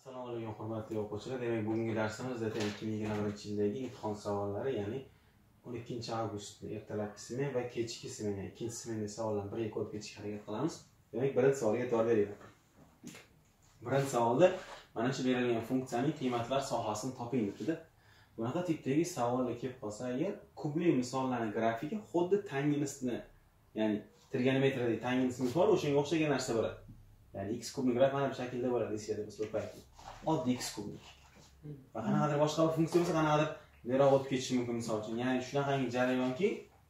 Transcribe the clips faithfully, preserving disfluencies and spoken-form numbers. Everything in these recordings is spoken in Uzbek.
Assalomu alaykum hurmatli o'quvchilar. Demak, bugungi darsimizda ikki ming yigirma birinchi yildagi imtihon savollari, ya'ni o'n ikkinchi avgust ertalabki smen va kechki smen, ikkinchi smendagi savollarni birga ko'rib ketishga harakat qilamiz. Demak, birinchi savolga e'tibor beringlar. Birinchi savolda mana shu berilgan funksiyaning qiymatlar sohasini toping debdi. Bunaqa tipdagi savolga kelib qolsa, agar kubli misollarning grafiki xuddi tangenusni, ya'ni trigonometridagi tangenusni bor, o'shanga o'xshagan narsa bo'ladi. Yani x kublik graf mana bu shaklda bo'ladi desada biz o'taylik. Oddiy x kublik. Va qanaqadir boshqa bir funksiya bo'lsa, qanaqadir nariroq o'tib ketishi mumkin misol uchun. Ya'ni shunaqangi jarayonki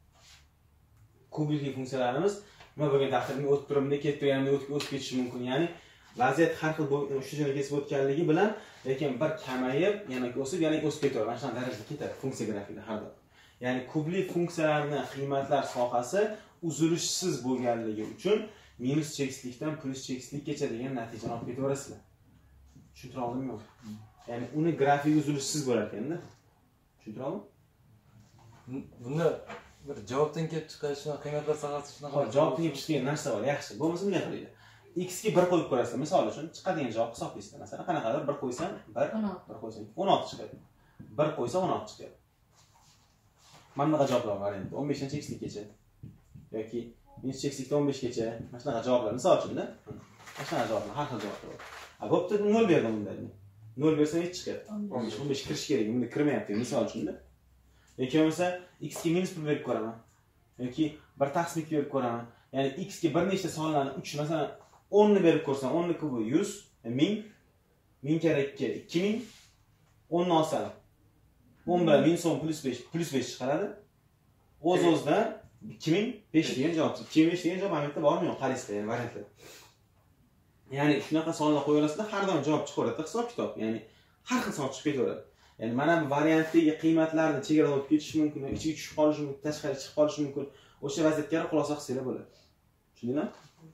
kublik funksiyalarimiz nima bo'lgan taqdirda o'tib turibdi, ketib turganida o'tib o'tib ketishi mumkin. Ya'ni vaziyat har xil shu joyga kesib o'tganligi bilan, lekin bir kamayib, yana o'sib, yana o'sib ketaveradi. Mana shunday darajada ketadi funksiya grafikida har doim. Ya'ni kublik funksiyalarning qiymatlar sohasi uzilishsiz bo'lganligi uchun minus chekslikdan plus chekslikgacha degan natijani olib ketaverasizlar. Tushuntira oldimmi? Ya'ni uni grafik uzilishsiz bo'lar ekanda. Tushuntira oldim? Bunda bir javobdan kelib chiqish, shuna qiymatlar sohasi shunaqa. Hop, javobdan kelib chiqqan narsa bor, yaxshi. Bo'lmasa bunday qilaylik. X ga bir qo'yib ko'rasizlar. Misol uchun chiqadigan javob hisoblaysizlar. Masalan, qanaqadir bir qo'ysam bir, bir qo'ysam o'n olti chiqadi. bir qo'ysa o'n olti chiqadi. Mana bunaqa javoblar bor endi. o'n beshdan chekslikgacha yoki minus chekslikdan o'n beshgacha mana shunaqa javoblar misol uchun-da. Mana shunaqa javoblar, har xil javoblar bor. A bo'pti, nol berdim bunda. nol bersam hech chiqadi. o'n besh o'n besh kirish kerak. Bunda kirmayapti misol uchun-da. Yoki bo'lmasa x ga minus bir berib ko'raman. Yoki bir taqsim ikki berib ko'raman. Ya'ni x ga bir nechta sonlarni uch, masalan, o'n ni berib ko'rsam, o'n ni kubi yuz, ming, ming kere ikki, ikki ming, o'n ni olsam, o'n bilan minus o'n plus besh, plus besh chiqaradi. O'z-o'zidan ikki ming besh degan javob. ikki ming besh degan javob amalda bormi yo'q, qaraysizlar, ya'ni variantlar. Ya'ni shunaqa sonlar qo'yaverasizlar, har doim javob chiqaveradi hisob-kitob. Ya'ni har xil son chiqib ketaveradi. Ya'ni mana bu variantdagi qiymatlarni chegaradan o'tib ketishi mumkin, ichiga tushib qolishi mumkin, tashqariga chiqib qolishi mumkin. O'sha vaziyatga xulosa qilsanglar bo'ladi. Tushundingmi?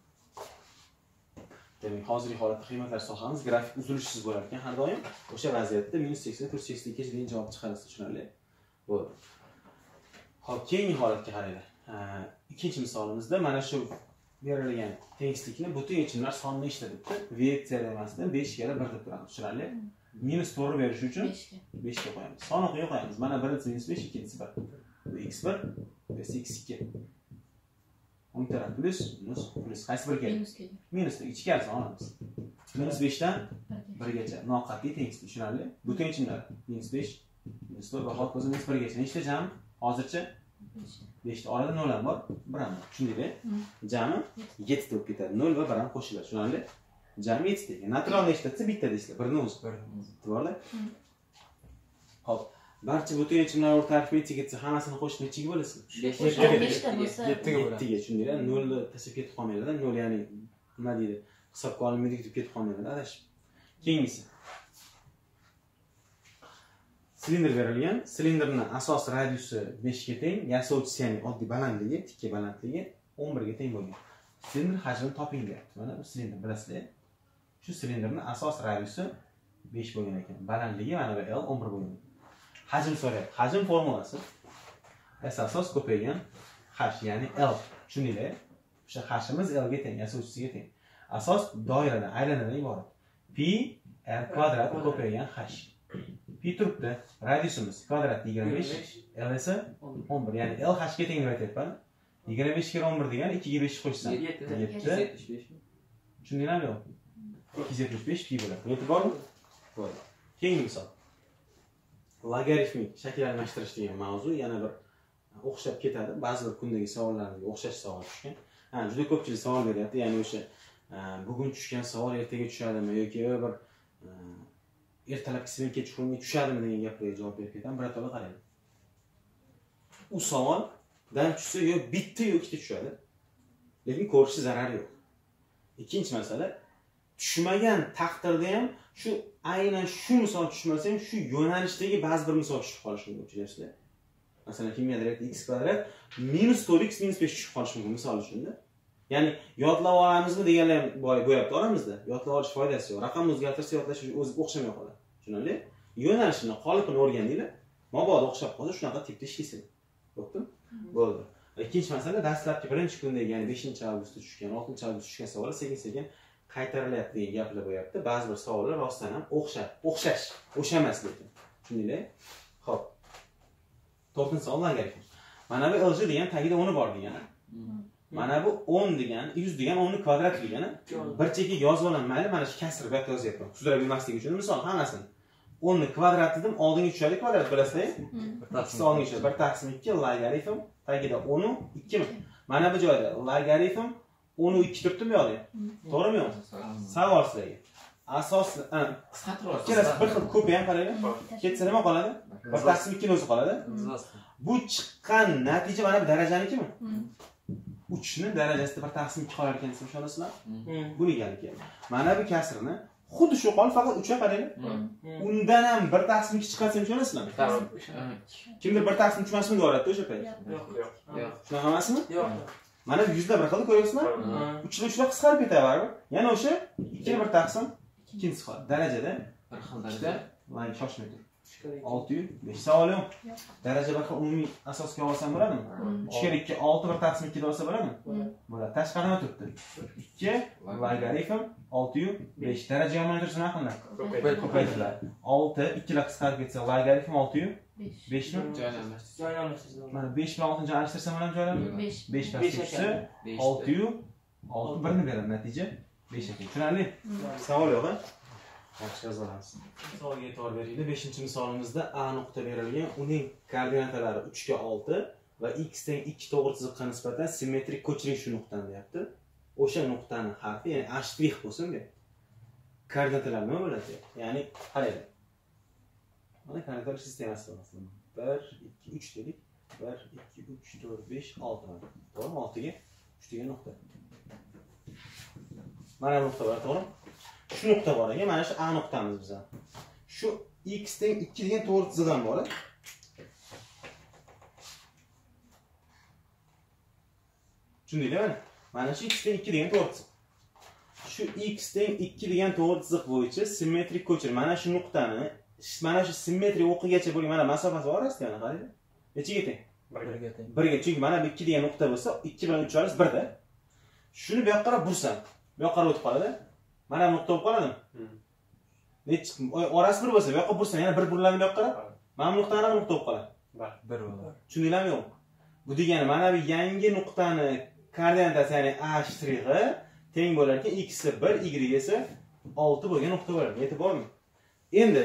Demak, hozirgi holatda qiymatlar sohamiz grafik uzilishsiz bo'lar ekan har doim. O'sha vaziyatda minus sekson, plus seksongacha degan javob chiqarasiz, tushunarli? Bo'ldi. Xo'p, keyingi holatga qaraylik. Ikkinchi misolimizda mana shu berilgan tenglikni butun yechimlar sonini ishlatibdi. V teoremasidan besh kere bir deb turamiz, tushunarli? Minus to'g'ri berish uchun besh ga qo'yamiz. Son o'qiga qo'yamiz. Mana birinchisi minus besh, ikkinchisi bir. Bu x bir, bu esa x ikki. o'n taraf plus, minus, plus. Qaysi bir kerak? Minus kerak. Minusni ichkarisini olamiz. Minus beshdan birgacha noqat'iy tenglik, tushunarli? Butun yechimlar minus besh, minus to'rt va hokazo minus birgacha. Nechta jami? Hozircha besh ta. Orada nol ham bor, bir ham bor. Tushundingmi? Jami yetti ta bo'lib ketadi. nol va bir ham qo'shiladi, tushunarli? Jami yetti ta. Natural nechta desa bitta deysizlar, birni o'zi. To'g'ri? Xo'p, barcha butun yechimlar o'rta arifmetik etsa, hammasini qo'shib nechiga bo'lasizmi? besh ta bo'lsa yetti ga bo'ladi. yetti ga, tushundinglar? nol ni tashlab ketib qolmaydi-da. nol ya'ni nima deydi? Hisobga olinmaydi deb ketib qolmaydi-da, adashib. Keyingisi. Silindr berilgan. Silindrning asos radiusi besh ga teng, yasovchisi ya'ni oddiy balandligi, tikka balandligi o'n bir ga teng bo'lgan. Silindr hajmini toping deyapti. Mana bu silindr, bilasizlar. Shu silindrning asos radiusi besh bo'lgan ekan. Balandligi mana bu L o'n bir bo'lgan. Hajm so'rayapti. Hajm formulasi S asos ko'paygan H, ya'ni L. Tushundinglar? O'sha H'imiz L ga teng, yasovchisiga teng. Asos doiradan, aylanadan iborat. Pi R kvadrat ko'paygan H. Pi turibdi. Radiusimiz kvadrat yigirma besh, L esa o'n bir, ya'ni L H ga teng deb aytyapman. yigirma besh kira o'n bir degani ikki ga besh qo'shsam yetti. Tushundinglarmi yo'q? ikki yuz yetmish besh pi bo'ladi. Yetib bormi? Bo'ldi. Keyingi misol. Logaritmik shakllanmashtirish degan mavzu yana bir o'xshab ketadi. Ba'zi bir kundagi savollarga o'xshash savol tushgan. Ha, juda ko'pchilik savol beryapti. Ya'ni o'sha bugun tushgan savol ertaga tushadimi yoki bir ertalabki smen kechqurunga tushadimi degan gaplarga javob berib ketaman. Birato'la qarang. U savoldan tushsa yo bitta yo ikkita tushadi. Lekin ko'rishi zarari yo'q. Ikkinchi masala, tushmagan taqdirda ham shu aynan shu misol tushmasa ham shu yo'nalishdagi ba'zi bir misol tushib qolishi mumkin, tushunasizlar? Masalan, kimyoda x kvadrat minus to'rt x minus besh tushib qolishi mumkin, misol uchun-da. Ya'ni yodlab olamizmi deganlar ham bo'lyapti oramizda. Yodlab olish foydasi yo'q. Raqamni o'zgartirsa yodlash o'zi o'xshamay qoladi. Tushunarli? Yo'nalishini, qolipini o'rganinglar. Mabodo o'xshab qolsa shunaqa tipda ishlaysiz. Bo'ptimi? Bo'ldi. Ikkinchi masala, dastlabki birinchi kundagi, ya'ni beshinchi avgustda tushgan, oltinchi avgustda tushgan savollar sekin-sekin qaytarilyapti degan gaplar bo'lyapti. Ba'zi bir savollar rostdan ham o'xshash, o'xshash, o'xshamas lekin. Tushundinglar? Xo'p. to'rtinchi savol nega ekan? Mana bu L J degan tagida o'n bor degani. Mana bu o'n degan, yuz degan o'n ning kvadrati degani. Bir chekka yozib olaman, mayli, mana shu kasr bu yerda yozyapman. Sudira bilmaslik uchun misol hammasini. o'n ning kvadrati dedim, oldinga tushadi kvadrat bilasizmi? ikkisi oldinga tushadi. bir taqsim ikki logaritm tagida o'n ikki mi? Mana bu joyda logaritm o'n ikki turibdi bu yoqda. To'g'rimi yo'qmi? Savol sizlarga. Asosli, ikkalasi bir xil ko'p ham qaranglar. Ketsa nima qoladi? bir taqsim ikki o'zi qoladi. Bu chiqqan natija mana bu darajanikimi? uch ni darajasida bir taqsim ikki qolar ekan desam ishonasizlar? Buni ekanligi. Mana bu kasrni xuddi shu qolib, faqat uch ga qaranglar. Undan ham bir taqsim ikki chiqarsa ishonasizlar? Kimdir bir taqsim uch emasmi deyapti o'sha payt? Yo'q, yo'q. Shunaqa emasmi? Yo'q. Mana bu yuzda bir xil ko'ryapsizlar? uch da uch da qisqarib ketadi baribir. Yana o'sha ikki ga bir taqsim ikkinchisi qoladi. Darajada Bir xil darajada. Mana shoshmay tur. olti yuz besh savol yo'q. Daraja bir xil umumiy asosga olsam bo'ladimi? uch kere ikki olti bir taqsim ikki da olsa bo'ladimi? Bo'ladi. Tashqari nima turibdi? ikki logaritm olti yuz besh. Daraja yomon tursa nima qilinadi? Ko'paytiriladi. olti ikki la qisqarib ketsa logaritm olti yuz besh mi? Joylanishtirsa. Mana besh bilan oltini joylashtirsam ham joylanadi. besh. besh pastga olti yuz olti bir ni beradi natija besh ekan. Tushunarli? Savol yo'q-a? Yaxshi yozamiz. Misolga e'tibor beringlar. beshinchi misolimizda A nuqta berilgan, uning koordinatalari uch ga olti va x teng ikki to'g'ri chiziqqa nisbatan simmetrik ko'chiring shu nuqtani deyapti. O'sha nuqtaning harfi, ya'ni A' bo'lsin deb. Koordinatalar nima bo'ladi? Ya'ni qaranglar. Mana koordinatalar sistemasi masalan bir ikki uch dedik. bir ikki uch to'rt besh olti. To'g'rimi? olti ga uch degan nuqta. Mana bu nuqta bor, to'g'rimi? Shu nuqta bor ekan, mana shu A nuqtamiz bizga. Shu x teng ikki degan to'g'ri chiziqdan bor. Tushundinglarmi? Mana shu x teng ikki degan to'g'ri chiziq. Shu x teng ikki degan to'g'ri chiziq bo'yicha simmetrik ko'chir. Mana shu nuqtani, mana shu simmetrik o'qigacha bo'lgan mana masofasi bor asta, mana qarang. Nechaga teng? bir ga teng. bir ga, chunki mana bu ikki degan nuqta bo'lsa, ikki bilan uch bir da. Shuni bu yoqqa qarab bursam, bu yoqqa qarab o'tib qoladi. Mana bu nuqta bo'lib qoladimi? Nech orasi bir bo'lsa, bu yoqqa bursam yana bir buriladimi bu yoqqa qarab? Mana bu nuqtani ham nuqta bo'lib qoladi. bir bo'ladi. Tushundinglarmi yo'q? Bu degani mana bu yangi nuqtani koordinatasi, ya'ni A' teng bo'lar ekan x bir, y esa olti bo'lgan nuqta bo'ladi. Yetib bormi? Endi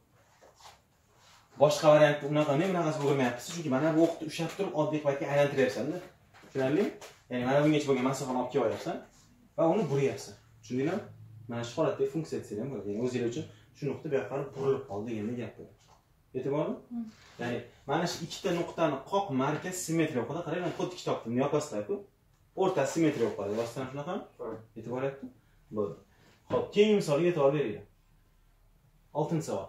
boshqa variant unaqa nima bunaqasi bo'lmayapti, chunki mana bu o'qni ushlab turib oddiy paytga aylantiryapsan-da. Tushunarlimi? Ya'ni mana bungacha bo'lgan masofani olib kelyapsan va uni buryapsan. Tushundinglarmi? Mana shu holatda funksiya desa ham bo'ladi. Ya'ni o'zinglar uchun shu nuqta bu yoqqa burilib qoldi degan gap bo'ladi. Yetib bormi? Ya'ni mana shu ikkita nuqtani qoq markaz simmetriya o'qida qarang, xuddi kitobni yopasizlar-ku. O'rta simmetriya o'qadi. Rostdan shunaqa? Yetib boryapti? Bo'ldi. Xo'p, keyingi misolga e'tibor beringlar. oltinchi savol.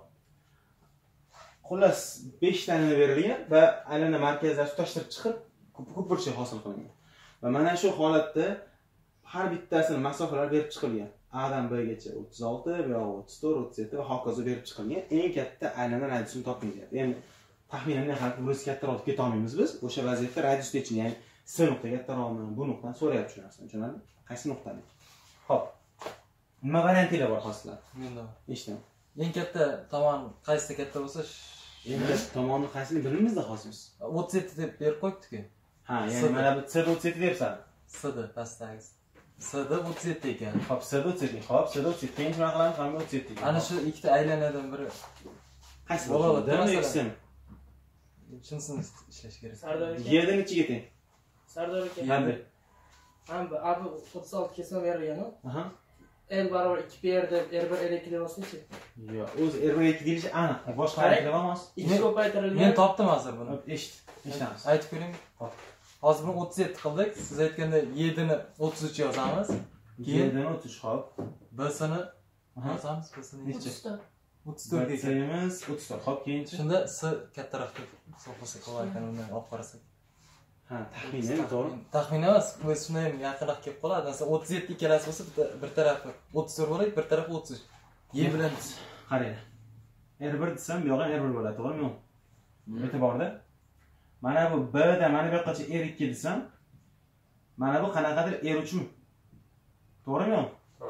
Xullas besh tani berilgan va aylana markazlar tutashtirib chiqib ko'p burchak hosil qilingan. Va mana shu holatda har bittasini masofalar berib chiqilgan. A dan B gacha o'ttiz olti, B ga o'ttiz to'rt, o'ttiz yetti va hokazo berib chiqilgan. Eng katta aylana radiusini toping deyapti. Endi taxminan nahar burasi kattaroq olib keta olmaymiz biz. O'sha vaziyatda radius nechini, ya'ni S nuqta kattaroqmi, bu nuqtani so'rayapti shu narsani, tushunarli? Qaysi nuqtani? Xo'p. Nima variantlar bor hozirlar? Menda. Eshitdim. Eng katta tomon qaysi katta bo'lsa, eng katta tomonni qaysini bilimizda hozirmiz. o'ttiz yetti deb berib qo'yibdi-ku. Ha, ya'ni mana bu C da o'ttiz yetti deyapsan. S da pastdagi. S da o'ttiz yetti ekan. Xo'p, C da o'ttiz yetti. Xo'p, C da o'ttiz yetti. Keyin nima qilamiz? Hamma o'ttiz yetti. Ana shu ikkita aylanadan biri qaysi bo'ladi? Masalan, Shunisini ishlash kerak. Sardor aka. Yerda nechiga teng? Sardor aka. Endi. Hamma A o'ttiz olti kesma berilgan-ku. Aha. L barobar ikki P R deb R bir L ikki deb olsa-chi. Yo'q, o'zi R bir ikki deyilishi aniq. Boshqa variantlar bormi? ikki ko'paytirilgan. Men topdim hozir buni. Eshit. Eshitamiz. Aytib ko'ring. Hozir buni o'ttiz yetti qildik. Siz aytganda yetti ni o'ttiz uch yozamiz. Yerdan o'tish, xo'p. B-sini yozamiz. B-sini necha? o'ttiz to'rt ga kelamiz. o'ttiz to'rt. Xo'p, keyinchi. Shunda S kattaroq deb hisoblasa qolar ekan, undan olib qarasak. Ha, taxminan to'g'ri. Taxminan emas, bu shunday ham yaqinroq kelib qoladi. Masalan, o'ttiz yetti ikkalasi bo'lsa, bir tarafi o'ttiz to'rt bo'ladi, bir tarafi o'ttiz uch. Y bilan qarang. R bir desam, bu yoqqa R bir bo'ladi, to'g'rimi? E'tiborda. Mana bu B da mana bu yoqqacha R ikki desam, mana bu qanaqadir R uch mi? To'g'rimi?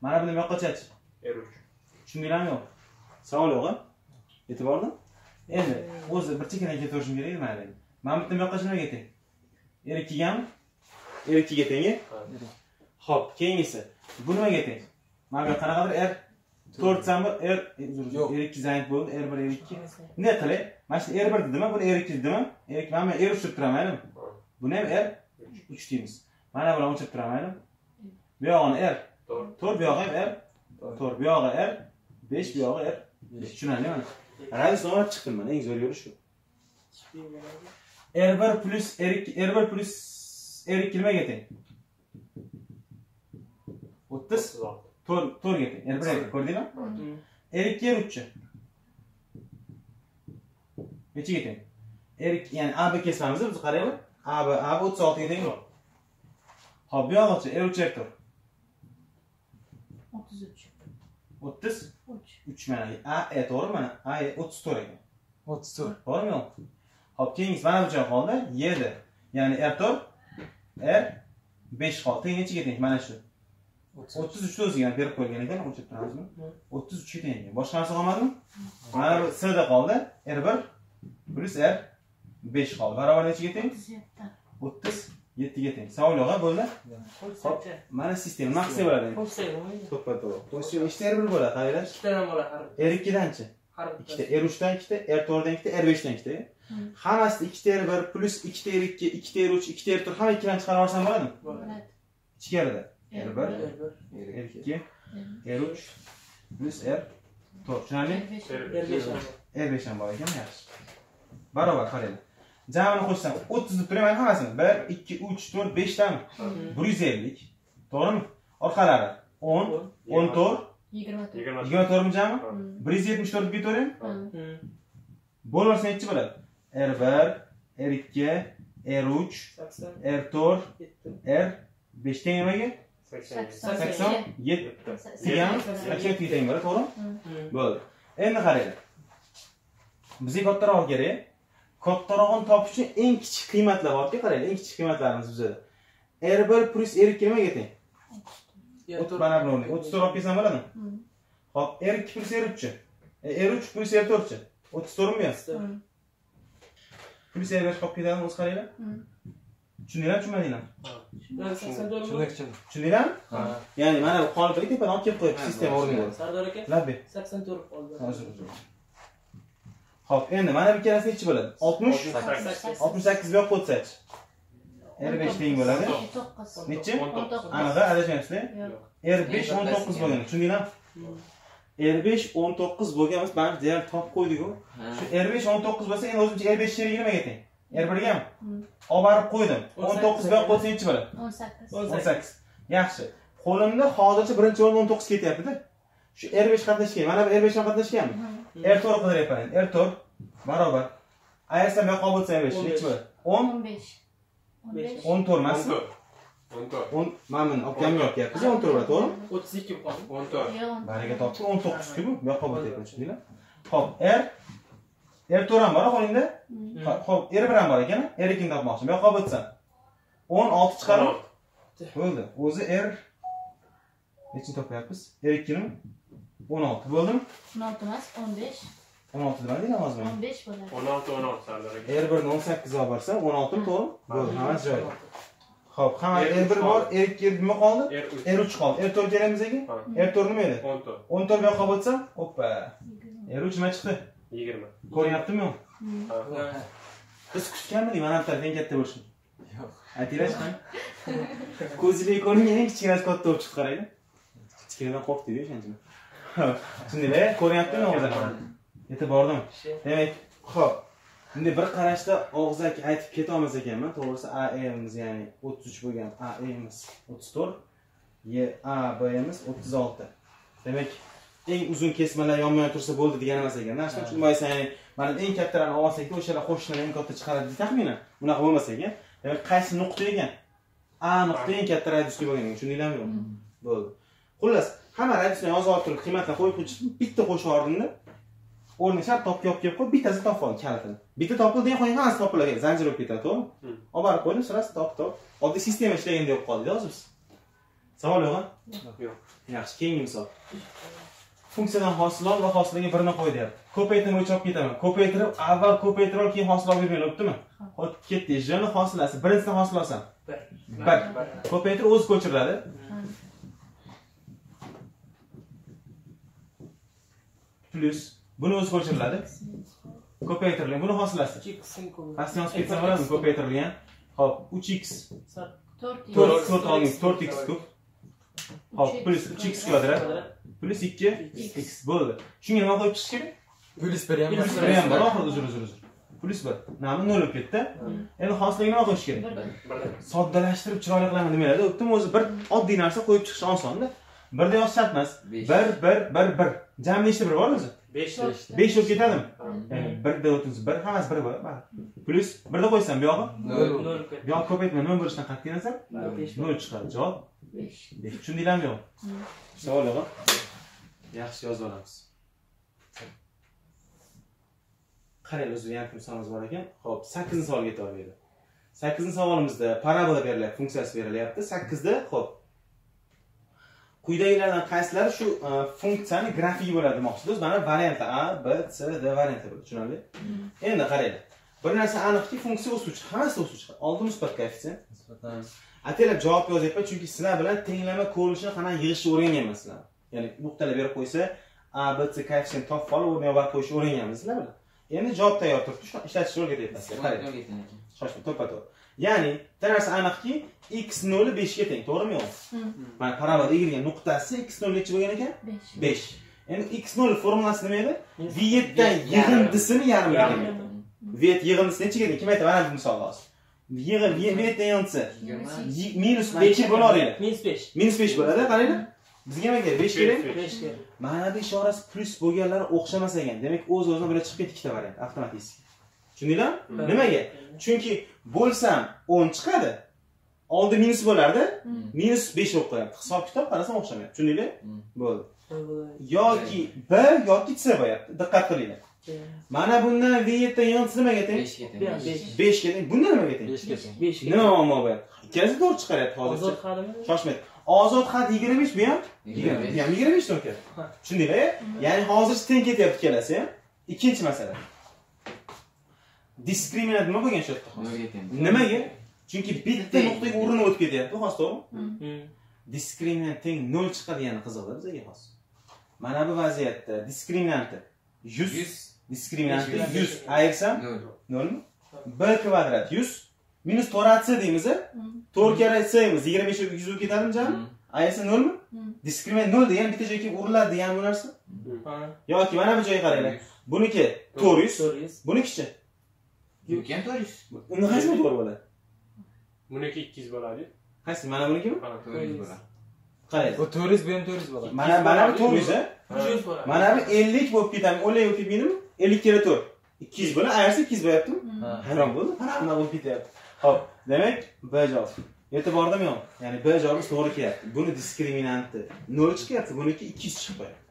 Mana buni bu yoqqacha-chi. R uch. Tushundinglarmi yo'q? Savol yo'q-a? E'tiborli? Endi o'zi bir chekkadan ketaverishim kerak mana endi. Mana bu yoqqa nimaga teng? R ikki gami? R ikki ga teng. Xo'p, keyingisi. Bu nimaga teng? Mana bu qanaqadir R to'rt sami R R ikki zayd bo'ldi, R bir R ikki. Bunday qilay. Mana shu R bir dedimi? Buni R ikki dedimi? R ikki mana R uch deb turamanmi? Buni ham R uch deymiz. Mana bilan o'lchab turamanmi? Bu yog'ini R to'rt, bu yog'i ham R to'rt, bu yog'i R besh, bu yog'i R besh. Tushunarlimi? Radius olib chiqdim mana, eng zo'r yo'li shu. R bir plus R ikki, R bir plus R ikki nimaga teng? o'ttiz to'rt ga teng. R bir ko'rdingmi? R ikki R uch. Nechiga teng? R ikki, ya'ni A B kesamiz, biz qaraylik. A B A B o'ttiz olti ga tengmi? Xo'p, bu yog'ichi R uch R to'rt. o'ttiz uch. o'ttiz uch mana. A E to'g'ri mana. A E o'ttiz to'rt ekan. o'ttiz to'rt. To'g'rimi yo'q? Xo'p, keyingisi mana bu joy qoldi. yedi. Ya'ni R to'rt R besh qoldi. Teng nechiga teng? Mana shu. o'ttiz uch o'ziga ham berib qo'ygan ekan, o'chib turamizmi? o'ttiz uch ga teng ekan. Boshqa narsa qolmadimi? Mana bu S da qoldi. R bir plus R besh qoldi. Barobar nechiga teng? o'ttiz yetti ga teng. Savol yo'q-a, bo'ldi? Xo'p, mana sistema nima qilsa bo'ladi? Qo'shsa bo'lmaydi. To'ppa-to'g'ri. Qo'shsa ikkita R bir bo'ladi, qaranglar. Ikkitadan bo'ladi har bir. R ikki danchi? Har bir. ikkita R uch dan ikkita, R to'rt dan ikkita, R besh dan ikkita. Hammasi ikkita R bir plus ikkita R ikki, ikkita R uch, ikkita R to'rt hamma ikkidan chiqarib olsam bo'ladimi? Bo'ladi. Ichkarida R bir, R bir, R ikki, R uch plus R to'rt. Tushunarli? R besh ham. R besh ham bor ekan, yaxshi. Barobar qaraylik. Jamini qo'shsam o'ttiz deb turaman hammasini. bir, ikki, uch, to'rt, besh tami? bir yuz ellik. To'g'rimi? Orqalari o'n, o'n to'rt, yigirma to'rt. yigirma to'rt mi jami? bir yuz yetmish to'rt deb ketaveraymi? Bo'lmasa nechi bo'ladi? R bir, R ikki, R uch, R to'rt, R besh teng nimaga? sakson yetti. Teng, sakson teng bo'ladi, to'g'rimi? Bo'ldi. Endi qaraylik. Bizga kattaroq kerak. Kattarog'ini topish uchun eng kichik qiymatlar borki, qaraylik, eng kichik qiymatlarimiz bizda. R bir plus R ikki nimaga teng? Mana buni o'rnak. o'ttiz to'rt olib kelsam bo'ladimi? Xo'p, R ikki plus R uch. R uch plus R to'rt. o'ttiz to'rt mi? Plus R besh qolib ketadimi, o'z qaranglar. Tushundinglar, tushunmadinglar? Tushundinglar? Ya'ni mana bu qolipga tepadan olib kelib qo'yibdi sistema o'rniga. Sardor aka Labbi. sakson to'rt qoldi. Hozir. Xo'p, endi mana bu ikkalasi nechi bo'ladi? oltmish, oltmish sakkiz bu yoqqa o'tsa-chi. R besh teng bo'ladi. Nechi? Anaqa adashmayapsiz-da? R besh o'n to'qqiz bo'lgan. Tushundinglarmi? R besh o'n to'qqiz bo'lganmiz, mana deyarli topib qo'ydik-ku. Shu R besh o'n to'qqiz bo'lsa, endi o'zimcha R besh sherigi nimaga teng? R bir gami? Olib borib qo'ydim. o'n to'qqiz bu yoqqa o'tsa nechi bo'ladi? o'n sakkiz. o'n sakkiz. Yaxshi. Qo'limda hozircha birinchi o'rin o'n to'qqiz ketyapti-da. Shu R besh qatnashgan. Mana bu R besh ham qatnashganmi? R to'rt qidiryapman. R to'rt barobar. Ayasam yoqqa bo'lsa R besh nechi bo'ladi? o'n o'n besh. o'n to'rt emasmi? o'n to'rt. o'n mana buni opkamga yoqyapmiz. o'n to'rt bo'ladi, to'g'rimi? o'ttiz ikki qoldi. o'n to'rt. Bariga topdi. o'n to'qqiz ku bu. Bu yoqqa bo'lyapti, tushundinglar? Xo'p, R R to'rt ham bor qo'lingda. Xo'p, R bir ham bor ekan. R ikki ni topmoqchi. Bu yoqqa bo'tsam. o'n olti chiqarib bo'ldi. O'zi R nechini topyapmiz? R ikki ni o'n olti bo'ldimi? o'n olti emas, o'n besh. o'n olti nima deyman hozir? o'n besh bo'ladi. o'n olti o'n olti Sardor aka. R bir ni o'n sakkiz olib borsam o'n olti mi, to'g'rimi? Bo'ldi, hammasi joyida. Xo'p, hamma R bir bor, R ikki nima qoldi? R uch qoldi. R to'rt kerakmi bizga? R to'rt nima edi? o'n to'rt. o'n to'rt bu yoqqa bo'tsam, hoppa. R uch nima chiqdi? yigirma. Ko'ryaptimi? Ha. Biz kutganmidik mana bu tarafdan katta bo'lishini. Yo'q. Aytinglarchi qani? Ko'zingizga ko'ringan eng kichkinasi katta bo'lib chiqdi, qaranglar. Kichkinadan qo'rqdi-ku o'shanchimi? Tushundinglar? Ko'ryaptimi o'zlar? Yetib bordim. Demak, xo'p. Endi bir qarashda og'zaki aytib keta olmas ekanman. To'g'risi A E'miz, ya'ni o'ttiz uch bo'lgan. A E'miz o'ttiz to'rt, Y A B'miz o'ttiz olti. Demak, eng uzun kesmalar yonma-yon tursa bo'ldi degan emas ekan. Shuning uchun boysa, ya'ni mana eng kattalarni olsak-da, o'shalar qo'shnilar eng katta chiqaradi deb taxminan. Bunaqa bo'lmas ekan. Demak, qaysi nuqta ekan? A nuqta eng katta radiusli bo'lgan ekan. Tushundinglarmi yo'q? Bo'ldi. Xullas, hamma radiusni yozib olib turib, qiymatni qo'yib qo'yish bitta qo'shib yordimda. O'rniga shart topga olib kelib qo'y, bittasini topib ol kalitini. Bitta topildi degan qo'ying, hammasi topiladi, zanjir bo'lib ketadi, to'g'rimi? Olib borib qo'ydim, sirasi top top. Oddiy sistema ishlaganda yo'q qoldi hozir biz. Savol yo'qmi? Yo'q. Yaxshi, keyingi misol. Funksiyadan hosilol va hosilaga birini qo'y deyapti. Ko'paytirib o'chib ketaman. Ko'paytirib, avval ko'paytirib keyin hosil olib bergan, o'pdimi? Hop, ketdi. Jni hosilasi, birinchisini hosil olsam. bir. Ko'paytirib o'zi ko'chiriladi. Plus buni o'zi ko'chiriladi. Ko'paytirilgan. Buni hosilasi. Pastdan ketsa bo'ladimi? Ko'paytirilgan. Hop, uch x to'rt olamiz, to'rt x ko'p. Hop, plus uch x kvadrat plus ikki x bo'ldi. Shunga nima qo'yib chiqish kerak? Plus bir ham. Plus bir ham bor, oxirida uzr uzr uzr. Plus bir. Nima nol bo'lib ketdi? Endi hosilaga nima qo'yish kerak? Soddalashtirib chiroyli qilaman demaydi. O'tdim o'zi bir oddiy narsa qo'yib chiqish osonda. birda yozish shart emas. bir bir bir bir. Jami nechta bir bor o'zi? besh. besh bo'lib ketadimi? Ya'ni birda o'timiz bir, hammasi bir bo'ladi. Plus birda qo'ysam bu yog'i nol. bu yoq ko'paytma nol bo'lishdan qat'iy nazar nol chiqadi. Javob besh. Tushundinglarmi yo'q? Savol yo'qmi? Yaxshi yozib olamiz. Qarang, o'zi yarim misolimiz bor ekan. Xo'p, sakkizinchi savolga yetib oldik. sakkizinchi savolimizda parabola berilyapti, funksiyasi berilyapti. sakkizda, xo'p. Quyidagilardan qaysilari shu funksiyani grafiki bo'ladi demoqchimiz. Mana variantlar A, B, C, D varianti bor, tushunarli? Endi qaranglar. Bir narsa aniqki, funksiya o'suvchi, hammasi o'suvchi. Oldi musbat koeffitsient. Ataylab javob yozyapman, chunki sizlar bilan tenglama ko'rinishini qanday yig'ishni o'rganganman sizlar. Ya'ni nuqtalar berib qo'ysa, A, B, C koeffitsient topib olib, o'rniga barib qo'yishni o'rganganmiz sizlar bilan. Endi javob tayyor turibdi, shuni ishlatishni o'rgatyapmiz. Qarang. Shoshma, to'ppa-to'g'ri. Ya'ni, bir narsa aniqki, x nol besh ga teng, to'g'rimi yo'qmi? Mana parabola egilgan nuqtasi x nol necha bo'lgan ekan? besh. Endi x nol formulasi nima edi? v yetti dan yig'indisini yarim ekan. v yetti yig'indisi nechaga teng? Kim aytadi? Mana bu misol hozir. Yig'in v yetti yig'indisi minus ikki bo'laveradi. minus besh. minus besh bo'ladi, qaranglar. Bizga nima kerak? besh kerak? besh kerak. Mana bu ishorasi plus bo'lganlari o'xshamas ekan. Demak, o'z-o'zidan bular chiqib ketdi ikkita variant, avtomatik. Tushundinglarmi? Nimaga? Chunki bo'lsam o'n chiqadi. Oldi minus bo'lardi. minus besh bo'lib qo'yapti. Hisob-kitob qarasam o'xshamayapti. Tushundinglar? Bo'ldi. Yoki B yoki C bo'lyapti. Diqqat qilinglar. Mana bundan v yetti yig'indisi nimaga teng? besh ga teng. Bundan nimaga teng? besh ga teng. Nima muammo bo'lyapti? Ikkasi to'g'ri chiqaryapti hozircha. Ozod xadimi? Shoshmaydi. Ozod xat yigirma besh, bu ham yigirma. Bu ham yigirma besh to'g'ri. Tushundinglar? Ya'ni hozircha teng ketyapti kelasi ham. Ikkinchi masala. Diskriminant nima bo'lgan shu yerda? Nimaga? Chunki bitta nuqtaga urinib o'tib ketyapti, xos to'g'rimi? Diskriminant teng nol chiqadigani qiziqdi bizga hozir. Mana bu vaziyatda diskriminanti yuz, diskriminanti yuz ayirsam nol mi? b kvadrat yuz minus to'rt c deymiz. to'rt karra c imiz yigirma besh yuz bo'lib ketadimi jami? Ayirsa nol mi? Diskriminant nol degan bitta joyga uriladi degan bu narsa. Yoki mana bu joyga qaranglar. Buniki to'rt yuz, bunikichi Yo'qan to'rt yuz. Uni qaysi to'g'ri bo'ladi? Buniki ikki yuz bo'ladi. Qaysi? Mana bunikimi? Mana to'rt yuz bo'ladi. Qarang. Bu to'rt yuz, bu ham to'rt yuz bo'ladi. Mana mana bu to'rt yuz a? uch yuz bo'ladi. Mana bu ellik bo'lib ketadi. o'nlik bo'lib ketmaydimi? ellik kira to'rt. ikki yuz bo'ladi. Ayirsa ikki yuz bo'lyaptimi? Hayron bo'ldim. Mana buna bo'lib ketyapti. Xo'p, demak B javob. E'tibordami yo'q? Ya'ni B javobi to'g'ri kelyapti. Buni diskriminanti nol chiqyapti, buniki ikki yuz chiqib qo'yapti.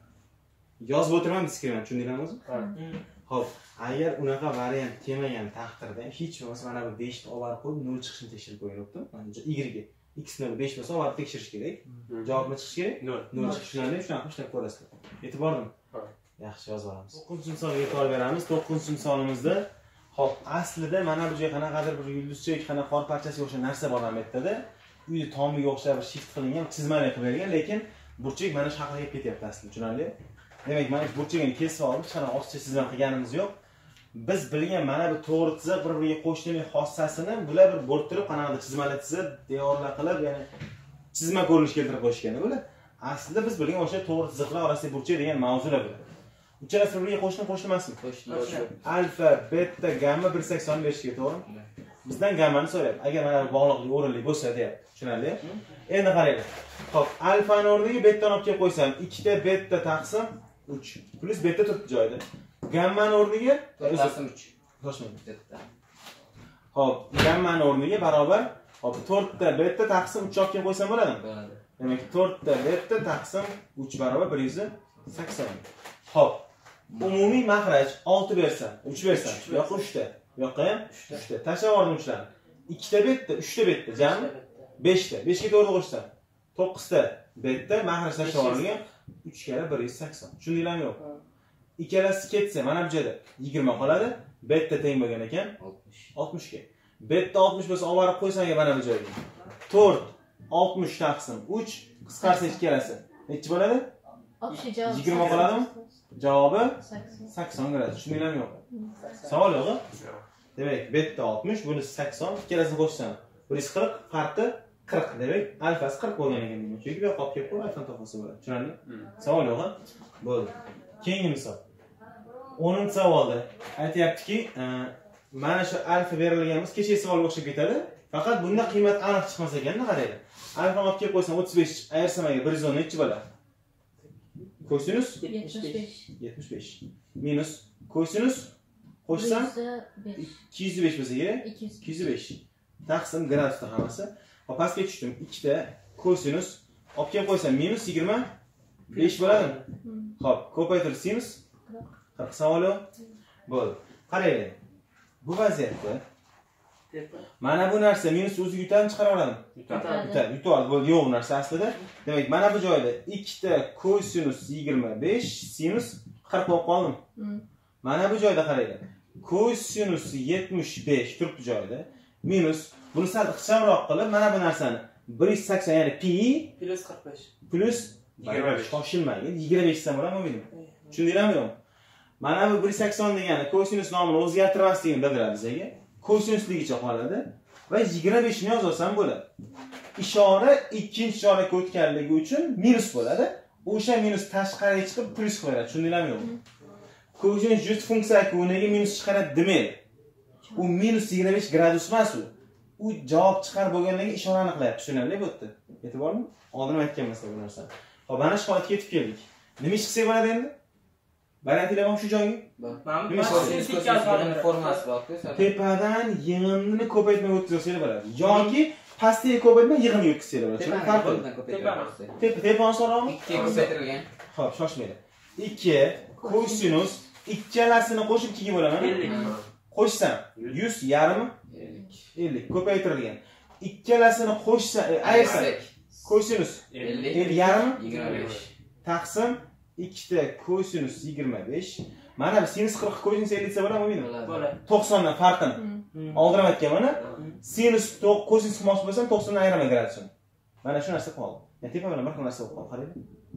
Yozib o'tiraman diskriminant, tushundinglarmi o'zi? Xo'p, agar unaqa variant kelmagan taqdirda hech bo'lmasa mana bu besh ni olib qo'yib nol chiqishini tekshirib qo'yilibdi. Mana y ga x nol besh bo'lsa olib tekshirish kerak. Javobni chiqish kerak? nol. nol chiqishidan shunaqa ishlab ko'rasizlar. E'tibordami? Yaxshi yozib olamiz. to'qqizinchi misolga e'tibor beramiz. to'qqizinchi misolimizda hop, aslida mana bu joyga qanaqadir bir yulduzcha yoki qanaqa qor parchasiga o'xshagan narsa bor albatta-da. Uyni tomiga o'xshab bir shift qilingan, chizmali qilib bergan, lekin burchak mana shu haqida kelib ketyapti aslida, tushunarli? Demak, mana shu burchagini kesib olib, hech qanaqa ortiqcha chizma qilganimiz yo'q. Biz bilgan mana bu to'g'ri chiziq bir-biriga qo'shnilik xossasini bular bir bo'rttirib, qanaqadir chizmalar chizib, devorlar qilib, ya'ni chizma ko'rinish keltirib qo'yishgan bular. Aslida biz bilgan o'sha to'g'ri chiziqlar orasidagi burchak degan mavzular bular. Uchalasi bir-biriga qo'shni qo'shni emasmi? Qo'shni. Alfa, beta, gamma bir yuz sakson besh ga to'g'rimi? Bizdan gammani so'rayapti. Agar mana bu bog'liqlik o'rinli bo'lsa deyapti. Tushunarli? Endi qaranglar. Xo'p, alfani o'rniga betani olib kelib qo'ysam, ikkita beta taqsim uch plus beta turibdi joyida. Gammani o'rniga taqsim uch. Toshmaydi. Xo'p, gammani o'rniga barobar, xo'p, to'rt ta beta taqsim uch olib kelib qo'ysam bo'ladimi? Bo'ladi. Demak, to'rt ta beta taqsim uch barobar bir yuz sakson. Xo'p, umumiy maxraj olti bersam, uch bersam, yo'q uch ta. Yo'qqa ham uch ta. Tashlab yubordim uchlarni. ikkita beta, uch ta beta, jami besh ta. besh ga to'rt qo'shsam to'qqizta betda mahraj tashlab olingan uch karra bir yuz sakson. Tushundinglarmi yo'q? Ikkalasi ketsa, mana bu joyda yigirma qoladi. Betda teng bo'lgan ekan oltmish ga. Betda oltmish bo'lsa, olib borib qo'ysang mana bu joyga. to'rt oltmish taqsim uch qisqarsa ikkalasi. Necha bo'ladi? yigirma qoladimi? Javobi sakson bo'ladi. Tushundinglarmi yo'q? Savol yo'q. Demak, betda oltmish, bunisi sakson, ikkalasini qo'shsam bir yuz qirq, farqi qirq. Demak, alfasi qirq bo'lgan ekan demak. Chunki bu yoqqa olib kelib qo'yib, alfani topsa bo'ladi. Tushunarlimi? Savol yo'q. Bo'ldi. Keyingi misol. o'ninchi savolda aytayaptiki, mana shu alfa berilganimiz kechagi savolga o'xshab ketadi. Faqat bunda qiymat aniq chiqmas ekanda, qaranglar. Alfani olib kelib qo'ysam o'ttiz besh ayirsam agar bir yuz o'n nechi bo'ladi? Kosinus yetmish besh minus kosinus qo'shsam ikki yuz besh bo'lsa kerak, ikki yuz besh taqsim gradusda hammasi. Hop, pastga tushdim. ikkita kosinus olib kelib qo'ysam minus yigirma besh bo'ladimi? Hop, ko'paytirib sinus qirq. Savol yo'q? Bo'ldi. Qaranglar. Bu vaziyatda mana bu narsa minus o'ziga yutadi, chiqara oladimi? Yutadi. Yutadi. Bo'ldi, yo'q bu narsa aslida. Demak, mana bu joyda ikkita kosinus yigirma besh, sinus qirq bo'lib qoldimi? Mana bu joyda qaranglar. Kosinus yetmish besh turibdi joyida. Minus buni sal ixchamroq qilib, mana bu narsani bir yuz sakson, ya'ni pi plus qirq besh plus yigirma besh. Shoshilmang. yigirma besh desam bo'ladimi? Tushundinglarmi yo'qmi? Mana bu bir yuz sakson degani kosinus nomini o'zgartirmasligini bildiradi bizga. Kosinusligicha qoladi va yigirma besh ni yozsam bo'ladi. Ishora ikkinchi chorakka o'tganligi uchun minus bo'ladi. O'sha minus tashqariga chiqib plus qo'yadi. Tushundinglarmi yo'qmi? Kosinus just funksiyaga o'rniga minus chiqaradi demaydi. U minus yigirma besh gradus emas u. U javob chiqarib bo'lganligi ishorani qilyapti. Tushunarli bu yerda. E'tibormi? Oldin aytganman sizga bu narsani. Xo'p, mana shu holatga yetib keldik. Nima ish qilsak bo'ladi endi? Balandliklar ham shu joyga. Nima formasi bor-ku. Tepadan yig'inni ko'paytmay o'tkazsanglar bo'ladi. Yoki pastga ko'paytmay yig'inni o'tkazsanglar bo'ladi. Tushunarli? Farqi. Tepa tepa osonroqmi? ikki ko'paytirilgan. Xo'p, shoshmaydi. ikki kosinus ikkalasini qo'shib ikki ga bo'laman. ellik. Qo'shsam yuz yarmi? ellik ko'paytirilgan. Ikkalasini qo'shsa, ayirsak kosinus ellik yarmi? yigirma besh. Taqsim ikkita kosinus yigirma besh. Mana bu sinus qirq kosinus ellik desa bo'ladimi? Bo'ladi. to'qson dan farqini oldiram aytgan mana. Sinus kosinus qilmoqchi bo'lsam to'qson dan ayiraman gradusini. Mana shu narsa qoldi. Yani tepa bilan bir xil narsa bo'lib qoldi, qarang.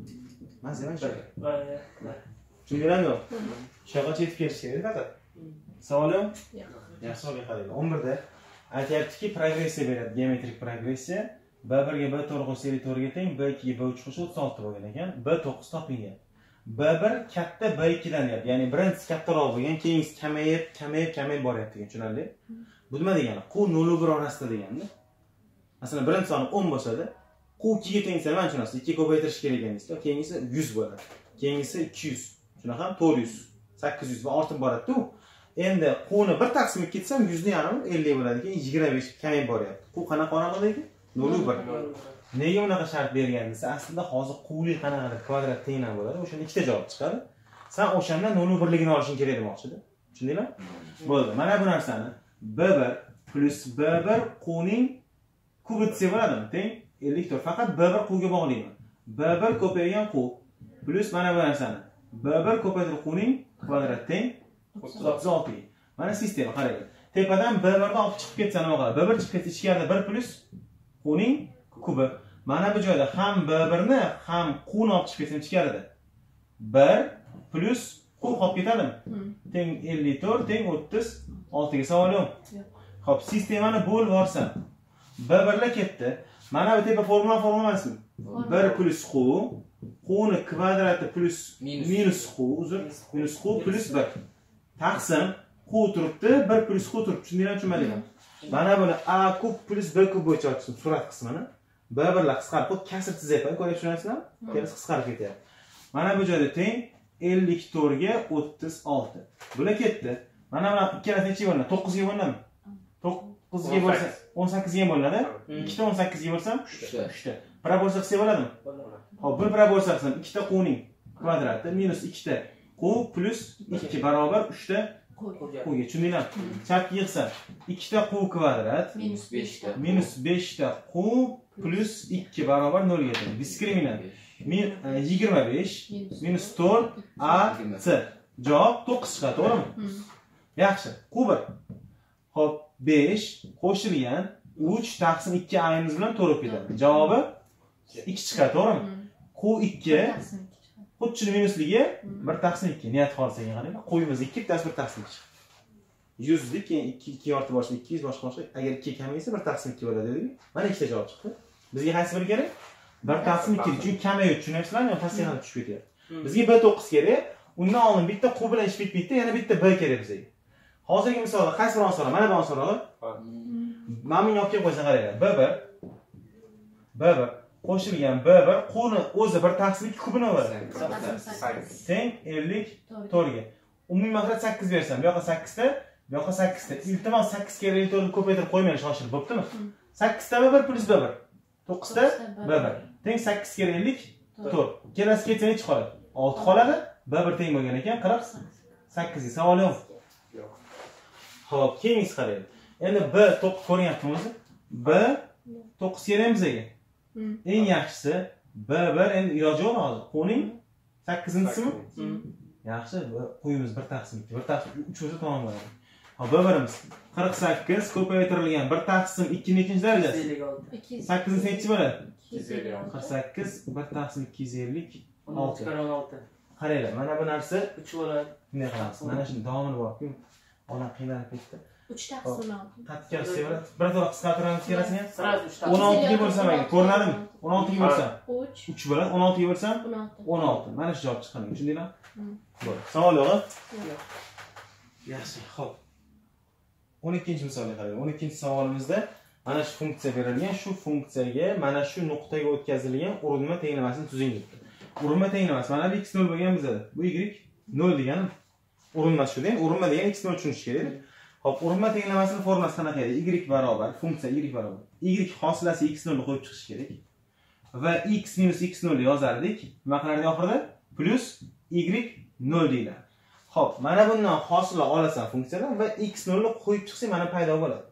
Mana zeman bir. Tushundinglarmi yo'q? Shu yoqqa yetib kelish kerak faqat. Savol yo'q? Yo'q. Yaxshi savolga qarang. o'n birda aytayaptiki, progressiya beradi, geometrik progressiya. b bir ga b to'rt qo'shsa ellik to'rt ga teng, b ikki ga b uch qo'shsa o'ttiz olti bo'lgan ekan. b to'qqiz topilgan. b bir katta b ikki dan deyapti. Ya'ni birinchisi kattaroq bo'lgan, keyingisi kamayib, kamayib, kamayib boryapti degan, tushunarli? Bu nima degani? Qu nol va bir orasida deganda. Masalan, birinchi soni o'n bo'lsa-da, qu ikki ga teng desa, mana shu narsa ikki ko'paytirish kerak ekan-da. Keyingisi yuz bo'ladi. Keyingisi ikki yuz. Shunaqa to'rt yuz, sakkiz yuz va ortib boradi-ku. Endi quni bir taqsim ikki desam, yuz ni yarmi ellik bo'ladi. Keyin yigirma besh kamayib boryapti. Qu qanaqa oranqadagi? nol va bir. Nega bunaqa shart bergan desa, aslida hozir quvlik qanaqadir kvadrat tengdan bo'ladi. O'shanda ikkita javob chiqadi. Sen o'shandan nol va bir ligini olishing kerak demoqchi-da. Tushundinglar? Bo'ldi. Mana bu narsani b bir plus b bir quning kubi desa bo'ladimi? Teng ellik to'rt. Faqat b bir quga bog'layman. b bir ko'paygan qu plus mana bu narsani b bir ko'paytirib quning kvadrat teng o'ttiz olti. Mana sistema qarang. Tepadan b birni olib chiqib ketsa nima qiladi? b bir chiqib ketsa ichkarida bir plus quning kubi. Mana bu joyda ham b birni ham quni olib chiqib ketsam ichkarida bir plus qu qolib ketadimi? Teng ellik to'rt teng o'ttiz olti ga savol yo'q. Xo'p, sistemani bo'lib borsam b birlar ketdi. Mana bu tepa formula formula emasmi? bir plus qu, quni kvadrati plus minus qu, uzr, minus qu plus bir. Taqsim qu turibdi, bir plus qu turibdi. Tushundinglarmi, tushunmadinglarmi? Mana buni a kub plus b kub bo'yicha ochdim surat qismini. b birlar qisqarib qo'yib, kasr chizyapman, ko'rib tushunasizlarmi? Kelasi qisqarib ketyapti. Mana bu joyda teng ellik to'rt ga o'ttiz olti. Bular ketdi. Mana buni ikkalasi necha bo'ladi? to'qqiz ga bo'ladimi? to'qqiz ga bo'lsa o'n sakkiz ga bo'ladi. ikkita o'n sakkiz ga bo'lsam uchta. Proporsiya qilsa bo'ladimi? Xo'p, bir proporsiya qilsam ikkita quning kvadrati minus ikkita qu plus ikki barobar uchta quga. Tushundinglarmi? Chapga yig'sam ikkita qu kvadrat minus besh ta minus besh ta qu plus ikki barobar nolga teng. Diskriminant min yigirma besh minus to'rt a c. Javob to'qqiz chiqadi, to'g'rimi? Yaxshi. Qubir. Xo'p, besh qo'shilgan uch taqsim ikki ayimiz bilan to'rt ketadi. Javobi ikki chiqadi, to'g'rimi? Qu ikki xuddi minusligi bir taqsim ikki. Niyat xolisiga qarang. Qo'yimiz ikki, bittasi bir taqsim ikki. yuzlik, keyin ikki, ikki ortib boshqa ikki yuz boshqa boshqa. Agar ikki kamaysa bir taqsim ikki bo'ladi dedik. Mana ikkita javob chiqdi. Bizga qaysi biri kerak? bir taqsim ikki. Chunki kamayib tushunyapsizlarmi? Yo, pastga qarab tushib ketyapti. Bizga b to'qqiz kerak. Undan oldin bitta q bilan ish bitdi, yana bitta b kerak bizga. Hozirgi misolda qaysi birini olsam? Mana bu misolda. Mana buni olib kelib qo'ysa qaranglar. b bir b bir qo'shilgan b bir quni o'zi bir taqsim ikki kubini oladi. Teng ellik to'rt ga. Umumiy mag'rat sakkiz bersam, bu yoqqa sakkiz ta, bu yoqqa sakkiz ta. Iltimos sakkiz ga ellik to'rt ko'paytirib qo'ymang, shoshilib bo'ptimi? sakkiz ta b bir plus b bir. to'qqiz ta b bir. Teng sakkiz ga ellik to'rt. Kelasi ketsa nechi qoladi? olti qoladi. b bir teng bo'lgan ekan qirq sakkiz ga. Savol yo'q. Yo'q. Xo'p, keyingisi qaraylik. Endi b to'qqiz ko'ryapmiz. b to'qqiz kerak bizga. Eng yaxshisi b bir endi iloji yo'q hozir. Qo'ning sakkizinchisi-mi? Yaxshi, qo'yimiz bir taqsim ikki. bir taqsim uch bo'lsa tamom bo'ladi. Hop, b birimiz qirq sakkiz ko'paytirilgan bir taqsim ikki nechinchi darajasi? sakkiz nechi bo'ladi? qirq sakkiz bir taqsim ikki yuz ellik olti. Qaranglar, mana bu narsa uch bo'ladi. Bunday qilamiz. Mana shuni davomini bor-ku. Ona qiynalib ketdi. uch taqsim olti. Qattiq sevara. Bir to'la qisqartiramiz kelasini ham. Sirasi uch taqsim. o'n olti ga bo'lsam mayli, ko'rinadimi? o'n olti ga bo'lsam uch. uch bo'ladi. o'n olti ga bo'lsam o'n olti. o'n olti. Mana shu javob chiqqan. Tushundinglarmi? Bo'ldi. Savol yo'q? Yo'q. Yaxshi, xo'p. o'n ikkinchi misolga qaraylik. o'n ikkinchi savolimizda mana shu funksiya berilgan, shu funksiyaga mana shu nuqtaga o'tkazilgan urinma tenglamasini tuzing debdi. Urinma tenglamasi mana bu x nol bo'lgan bizda. Bu y nol degani urinma shu deng. Urinma degan x nol tushunish kerak. Xo'p, urinma tenglamasining formulasi qanaqa edi? Y barobar funksiya y barobar. Y hosilasi x nol ni qo'yib chiqish kerak. Va x minus x nol yozardik. Nima qilardik oxirida? Plus y nol deyiladi. Xo'p, mana bundan hosila olasan funksiyadan va x nol ni qo'yib chiqsang mana paydo bo'ladi.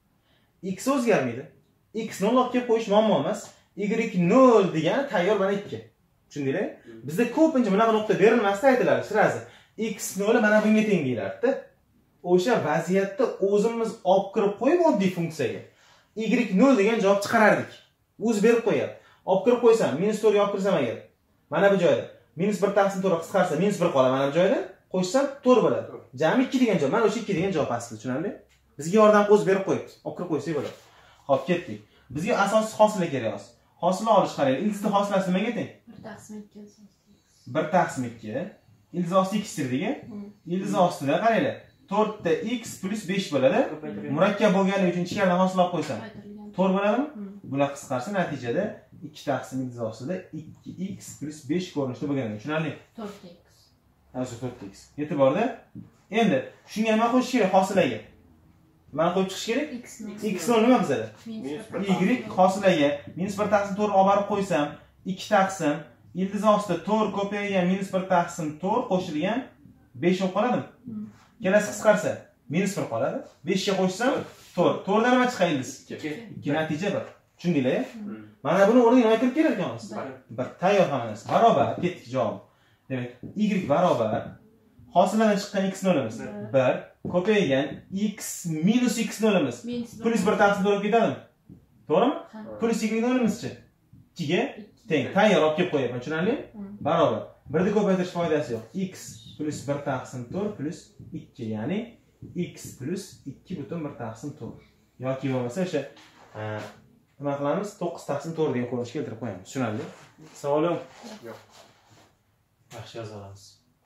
X o'zgarmaydi. X nol olib kelib qo'yish muammo emas. Y nol degani tayyor mana ikki. Tushundinglar? Bizda ko'pincha bunaqa nuqta berilmasda aytiladi, sirazi. X nol mana bunga teng deyilardi. O'sha vaziyatda o'zimiz olib kirib qo'yib oddiy funksiyaga y nol degan javob chiqarardik. O'zi berib qo'yadi. Olib kirib qo'ysam, minus to'rt olib kirsam agar, mana bu joyda minus bir taqsim to'rt qisqarsa minus bir qoladi mana bu joyda. Qo'shsam to'rt bo'ladi. Jami ikki degan javob. Mana o'sha ikki degan javob aslida, tushunarli? Bizga yordam qo'z berib qo'yibdi. Olib kirib qo'ysak bo'ladi. Xo'p, ketdik. Bizga asosiy hosila kerak hozir. Hosila olish qaraylik. Ildizni hosilasi nimaga teng? bir taqsim ikki. bir taqsim ikki. Ildiz osti x dedik. Ildiz ostida qaranglar. to'rt ta x plus besh bo'ladi. Murakkab bo'lgani uchun ichkaridan hosil olib qo'ysam to'rt bo'ladimi? Bular qisqarsa natijada ikki taqsim ildiz ostida ikki x plus besh ko'rinishda bo'lgan. Tushunarli? to'rt x. Ana to'rt x. Yetib bordi. Endi shunga nima qo'shish kerak hosilaga? Mana qo'yib chiqish kerak. X nol nima bizada? Y hosilaga minus bir taqsim to'rt olib borib qo'ysam, ikki taqsim ildiz ostida to'rt ko'paygan minus bir taqsim to'rt qo'shilgan besh bo'lib qoladimi? Kelasi qisqarsa minus bir qoladi. besh ga qo'shsam to'rt. to'rt dan nima chiqadi ildiz? ikki. Natija bir. Tushundinglar? Mana buni o'rniga nima kirib kelar ekan? bir. Tayyor hammasi. Barobar ketdik javob. Demak, y barobar hosiladan chiqqan x nolimiz bir ko'paygan x minus x nolimiz plus bir taqsim to'rt ketadimi? To'g'rimi? Plus y nolimiz-chi ikki ga teng. Tayyor olib kelib qo'yapman, tushunarli? Barobar. birni ko'paytirish foydasi yo'q. X plus bir taqsim to'rt plus ikki, ya'ni x plus ikki butun bir taqsim to'rt. Yoki bo'lmasa o'sha nima qilamiz? to'qqiz taqsim to'rt degan ko'rinishga keltirib qo'yamiz. Tushunarli? Savol yo'q? Yo'q. Yaxshi yozamiz.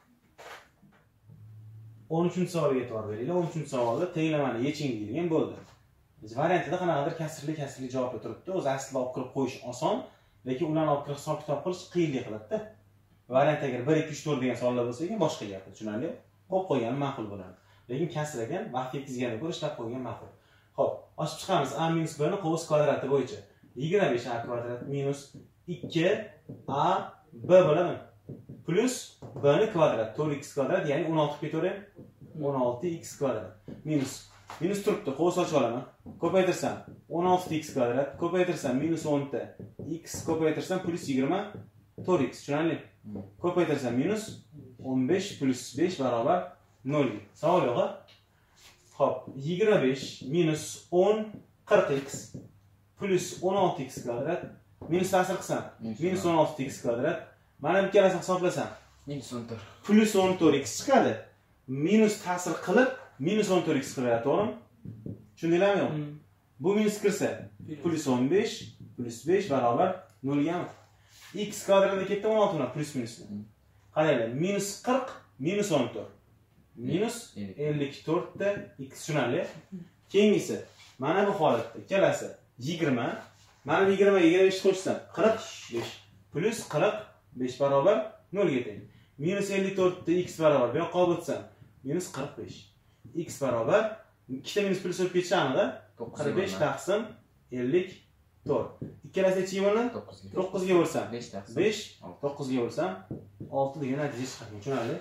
o'n uchinchi savolga e'tibor beringlar. o'n uchinchi savolda tenglamani yeching deyilgan bo'ldi. Biz variantida qanaqadir kasrli kasrli javoblar turibdi. O'zi aslida olib kirib qo'yish oson, lekin ularni olib kirib hisob kitob qilish qiyinlik qiladi-da. Variant agar bir ikki uch to'rt degan savollar bo'lsa ekan boshqa gap, tushunarli? Qo'yib qo'ygan ma'qul bo'ladi. Lekin kasr ekan, vaqt yetkazgandan ko'ra ishlab qo'ygan ma'qul. Xo'p, ochib chiqamiz. A minus b ni qovus kvadrati bo'yicha yigirma besh a kvadrat minus ikki a b bo'ladimi? Plus b ni kvadrat to'rt x kvadrat, ya'ni o'n olti ketaveradi. o'n olti x kvadrat minus Minus turibdi, qo'l sochib olaman. Ko'paytirsam o'n olti x kvadrat, ko'paytirsam minus o'n ta x, ko'paytirsam plus yigirma to'rt x. Tushunarli? Ko'paytirsam minus o'n besh plus besh barobar nol. Savol yo'q-a? Xo'p, yigirma besh minus o'n qirq x plus o'n olti x kvadrat minus ta'sir qilsam minus o'n olti x kvadrat. Mana bu ikkalasini hisoblasam minus o'n to'rt. plus o'n to'rt x chiqadi. Minus ta'sir qilib minus o'n to'rt x qilyapti, to'g'rimi? Tushundinglarmi? Bu minus kirsa plus o'n besh plus besh barobar nol gami. X kvadratga ketdi o'n olti bilan plus minus. Qaranglar, minus qirq minus o'n to'rt. Minus ellik to'rt ta x. Tushunarli? Keyingisi mana bu holatda ikkalasi yigirma, mana yigirma ga yigirma besh qo'shsam qirq besh plus qirq besh barobar nol ga teng. Minus ellik to'rt ta x barobar bu yoqqa olib o'tsam minus qirq besh. X barobar ikkita minus plus olib ketishamiz-da? qirq besh taqsim ellik to'rt. Ikkalasi necha bo'ladi? to'qqiz ga bo'lsam besh taqsim besh, to'qqiz ga bo'lsam olti degan natija chiqadi. Tushunarli?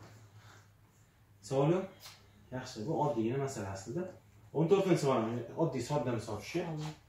Savol yo'q? Yaxshi, bu oddiygina masala aslida. o'n to'rtinchi savol oddiy sodda misol shu.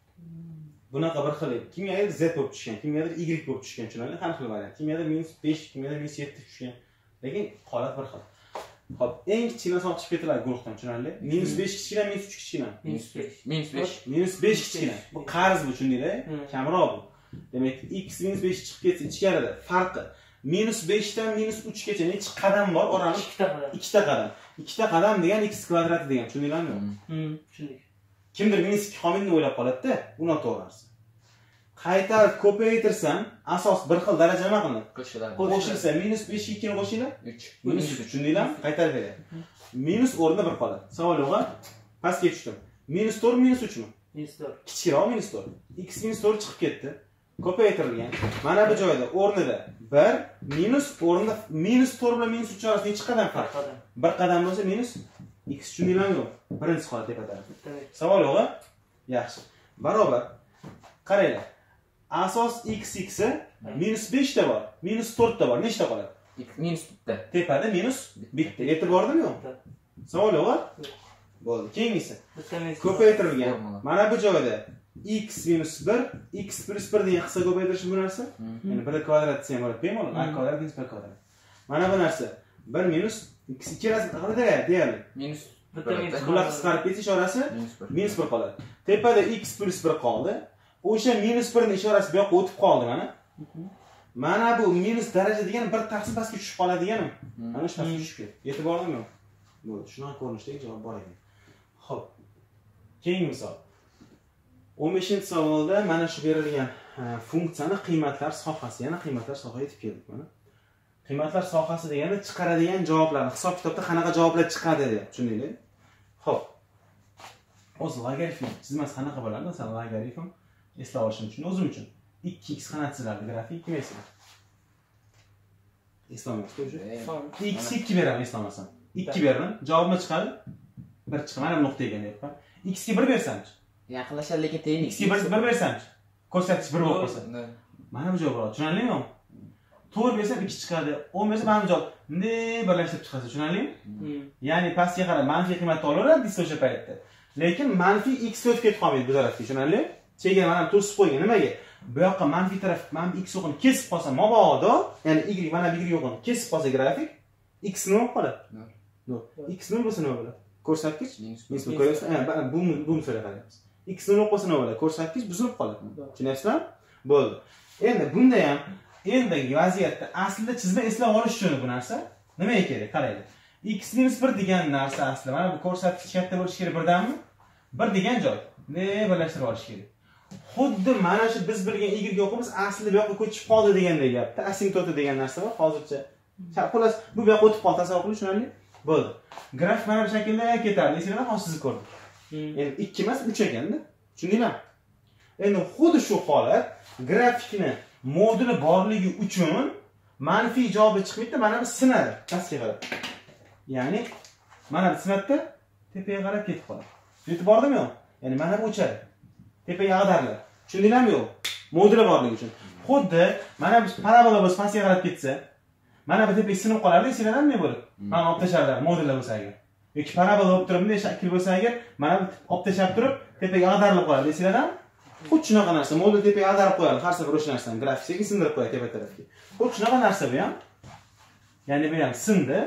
Bunaqa bir xil edi. Kimgadir z bo'lib tushgan, kimgadir y bo'lib tushgan. Tushunarli? Har xil variant. Kimgadir minus besh, kimgadir minus yetti tushgan. Lekin holat bir xil. Xo'p, eng kichkina hisob chiqib ketiladi guruhdan, tushunarli? minus besh kichkina, minus uch kichkina. minus besh. minus besh. minus besh kichkina. Bu qarz bu, tushundinglar? Kamroq bu. Demak, x minus besh chiqib ketsa ichkarida farqi minus besh dan minus uch gacha necha qadam bor? Orani ikkita qadam. ikkita qadam. ikkita qadam degan x kvadrati degan, tushundinglarmi? Hmm, tushundik. Kimdir minus ikki qolmaydi o'ylab qoladi-da, buni to'g'risi. Qaytarib ko'paytirsam, asos bir xil daraja nima qiladi? Qo'shiladi. Qo'shilsa minus besh ga ikkini qo'shinglar, uch. minus uch. Tushundinglarmi? Qaytarib beryapti. Minus o'rnida bir qoladi. Savol yo'q-a? Pastga tushdim. minus to'rt minus uch mi? minus to'rt. Kichikroq minus to'rt. X minus to'rt chiqib ketdi. Ko'paytirilgan. Mana bu joyda o'rnida bir minus o'rnida minus to'rt bilan minus uch orasida necha qadam farq? Bir qadam bo'lsa minus x. Tushundinglarmi? Birinchi holat tepa taraf. Savol yo'q-a? Yaxshi. Barobar. Qaranglar. Asos x x minus besh ta bor, minus to'rt ta bor. Nechta qoladi? Minus bitta. Tepada minus bitta. E'tibordami yo'q? Savol yo'q-a? Bo'ldi. Keyingisi. Ko'paytirilgan. Mana bu joyda x minus bir, x plus bir degan qisqa ko'paytirish bu narsa. Ya'ni bir kvadrat desa ham bo'ladi, bemalol. a kvadrat minus bir kvadrat. Mana bu narsa bir minus x ikkalasi qanday deyarli? Minus bular qisqarib ketish ishorasi minus bir qoladi. Tepada x plus bir qoldi. O'sha minus bir ning ishorasi bu yoqqa o'tib qoldi mana. Mana bu minus daraja degani bir taqsim pastga tushib qoladi deganim. Mana shu pastga tushib ketdi. E'tiborlimi? Bo'ldi. Shunaqa ko'rinishdagi javob bor ekan. Xo'p. Keyingi misol. o'n beshinchi savolda mana shu berilgan funksiyani qiymatlar sohasi, yana qiymatlar sohasiga yetib keldik mana. Qiymatlar sohasi degani chiqaradigan javoblarni hisob kitobda qanaqa javoblar chiqadi deb tushundinglar? Xo'p. O'zi logaritm chizmasi qanaqa bo'ladi? Masalan, logaritm eslab olishim uchun, o'zim uchun ikki x qanday chiziladi grafik kimsa? Eslamayapti o'sha. X ikki beraman eslamasam. ikki beraman, javobim chiqadi. bir chiqadi. Mana bu nuqta ekan deyapman. X ga bir bersam-chi? Yaqinlashadi lekin teng. X ga bir bersam-chi? Ko'rsatkich bir bo'lib qolsa. Mana bu javob bo'ladi. Tushunarlimi? to'rt bersam ikki chiqadi. o'n bersam mana bu javob bunday birlashtirib chiqadi. Tushunarlimi? Ya'ni pastga qarab manfiy qiymatni olaveradi desa o'sha paytda. Lekin manfiy x o'tib ketib qolmaydi bu tarafga. Tushunarlimi? Chegara mana to'sib qo'ygan. Nimaga? Bu yoqqa manfiy taraf, mana bu x o'qini kesib qolsa, mabodo, ya'ni y mana bu y o'qini kesib qolsa grafik, x nima bo'lib qoladi? nol. X nol bo'lsa nima bo'ladi? Ko'rsatkich minus bir ko'ryapsiz? Ha, bu bu misolga qaraymiz. X nol bo'lsa nima bo'ladi? Ko'rsatkich buzilib qoladi. Tushunyapsizlarmi? Bo'ldi. Endi bunda ham endagi vaziyatda aslida chizma eslab olish uchun bu narsa nimaga kerak? Qaraylik. X minus bir degan narsa aslida mana bu ko'rsatkich katta bo'lishi kerak birdanmi? bir degan joy. Ne birlashtirib olish kerak. Xuddi mana shu biz bilgan y o'qimiz aslida bu yoqqa ko'chib qoldi degandek gapda. Asintota degan narsa bor hozircha. Xullas, bu bu yoqqa o'tib qoldi, tasavvur qilish tushunarli? Bo'ldi. Grafik mana bu shaklda ketadi. Esingizda hozir sizni ko'rdim. Endi ikki emas, uch ekanda. Tushundinglarmi? Endi xuddi shu holat grafikni moduli borligi uchun manfiy javobi chiqmaydi, mana bu sinadi. Pastga qarab. Ya'ni mana bu sinatda tepaga qarab ketib qoladi. E'tibordami yo'q? Ya'ni mana bu o'chadi. Tepaga ag'dariladi. Tushundinglarmi yo'q? Moduli borligi uchun. Xuddi mana bu parabola bo'lsa pastga qarab ketsa, mana bu tepaga sinib qolardi, sinadimi bo'lib? Mana olib tasharlar modullar bo'lsa agar. yoki parabola bo'lib turib bunday shakl bo'lsa agar mana bu olib tashlab turib tepaga ag'darilib qo'yadi deysizlar ham. Xuddi shunaqa narsa. Modul tepaga ag'darib qo'yadi. Har safar o'sha narsani grafikaga sindirib qo'yadi tepa tarafga. Xuddi shunaqa narsa bu ham. Ya'ni bu ham sindi.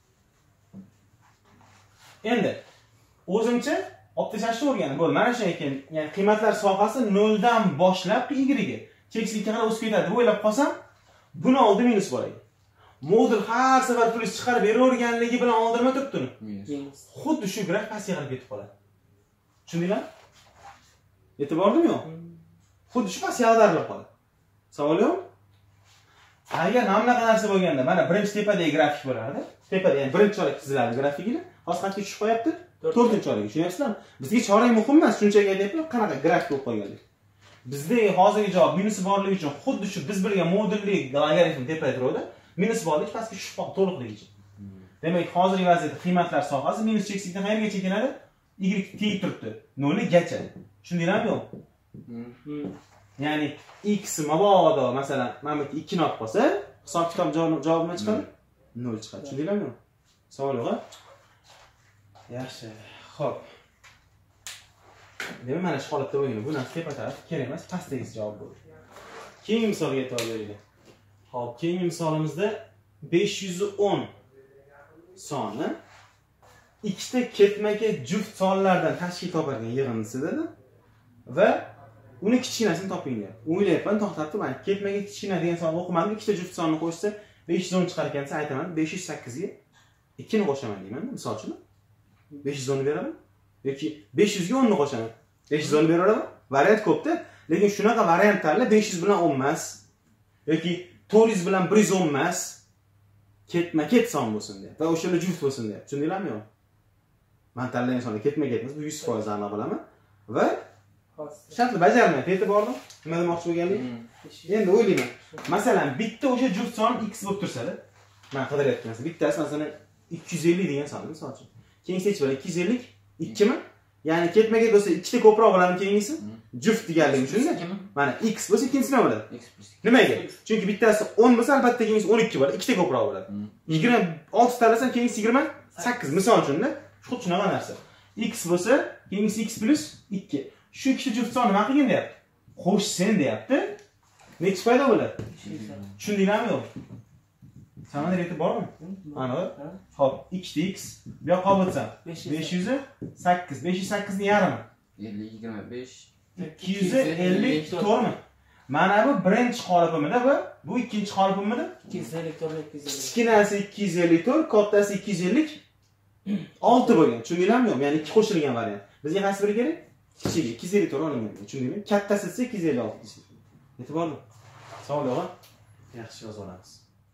Endi o'zimcha olib tashlashni o'rganib bo'ldi. Mana shunday ekan. Ya'ni qiymatlar sohasi noldan boshlab y-ga cheksizlikka qarab o'sib ketadi deb o'ylab qolsam, buni oldi minus bor ekan. Modul har safar plyus chiqarib beraverganligi bilan oldirma turibdi. Minus. Xuddi shu graf pastga qarab ketib qoladi. Tushundinglar? E'tibordimi yo'q? Xuddi shu pastga ag'darilib qoladi. Savol yo'q? Agar mana bunaqa narsa bo'lganda, mana birinchi tepadagi grafik bo'lardi. Tepada, ya'ni birinchi chorak chiziladi grafigini. Hozir qanchaga tushib qo'yapti? to'rtinchi chorak. Tushunyapsizlarmi? Bizga chorak muhim emas, shunchaki aytyapman, qanaqa grafik bo'lib qolganlik. Bizda hozirgi javob minusi borligi uchun xuddi shu biz bilgan modulli logaritm tepada turadi. Minus borlik pastga tushib qoldi to'liqligicha. Demak, hozirgi vaziyatda qiymatlar sohasi minus cheksizlikdan qayergacha ekanadi? Y teng turibdi. nol gacha. Tushundinglarmi yo'q? Ya'ni x mabodo masalan mana bu ikki ni olib qolsa, hisob kitob javobi nima chiqadi? nol chiqadi. Tushundinglarmi? Savol yo'q-a? Yaxshi. Xo'p. Demak, mana shu holatda bo'lgan. Bu narsa tepa taraf kerak emas, pastdagi javob bo'ldi. Keyingi misolga e'tibor beraylik. Xo'p, keyingi misolimizda besh yuz o'n soni ikkita ketma-ket juft sonlardan tashkil topadigan yig'indisidir va uni kichkinasini toping deyapti. O'ylayapman, to'xtab turmang. Ketma-ket kichkina degan son o'qimadim. Ikkita juft sonni qo'shsa besh yuz o'n chiqar ekansa aytaman, besh yuz sakkiz ga ikki ni qo'shaman deyman, misol uchun. besh yuz o'n ni beraman yoki besh yuz ga o'n ni qo'shaman. besh yuz o'n ni beraman. Variant ko'pda, lekin shunaqa variantlarni besh yuz bilan o'n emas yoki to'rt yuz bilan bir yuz o'n emas, ketma-ket son bo'lsin deyapti va o'shalar juft bo'lsin deyapti. Tushundinglarmi yo'q? Men tanlagan sonni ketma-ket emas, bu yuz foiz aniq bilaman va shartni bajarmayapti. E'tibordim. Nima demoqchi bo'lganim? Endi o'ylayman. Masalan, bitta o'sha juft son x bo'lib tursa-da, men qidiryapman. Bittasi masalan ikki yuz ellik degan son, misol uchun. Keyingisi hech bir ikki yuz ellik ikki mi? Ya'ni ketma-ket bo'lsa ikkita ko'proq bo'ladimi keyingisi? Juft deganligi tushundingmi? Mana x bo'lsa ikkinchisi nima bo'ladi? Nimaga? Chunki bittasi o'n bo'lsa albatta keyingisi o'n ikki bo'ladi, ikkita ko'proq bo'ladi. yigirma olti tanlasam keyingisi yigirma sakkiz misol uchun-da. Xuddi shunaqa narsa. X bo'lsa keyingisi x plus ikki. Shu ikkita juft son nima qilgan deyapti? Qo'shsin deyapti. Necha paydo bo'ladi? Tushundinglarmi yo'q? Samada e'tibor bormi? Ana. Xo'p, ikkita x bu yoqqa olsam besh yuz sakkiz. besh yuz sakkiz ni yarmi? ellik yigirma besh. ikki yuz ellik to'rtmi? Mana bu birinchi qolipimida bu, bu ikkinchi qolipimida? ikki yuz ellik to'rt ikki yuz ellik. Kichkinasi ikki yuz ellik to'rt, kattasi ikki yuz ellik olti bo'lgan. Tushundinglarmi yo'q? Ya'ni ikki qo'shilgan variant. Bizga qaysi biri kerak? Kichigi ikki yuz ellik to'rt olingan. Tushundingmi? Kattasi esa ikki yuz ellik olti. E'tiborli. Savol yo'q-a? Yaxshi yozib olamiz.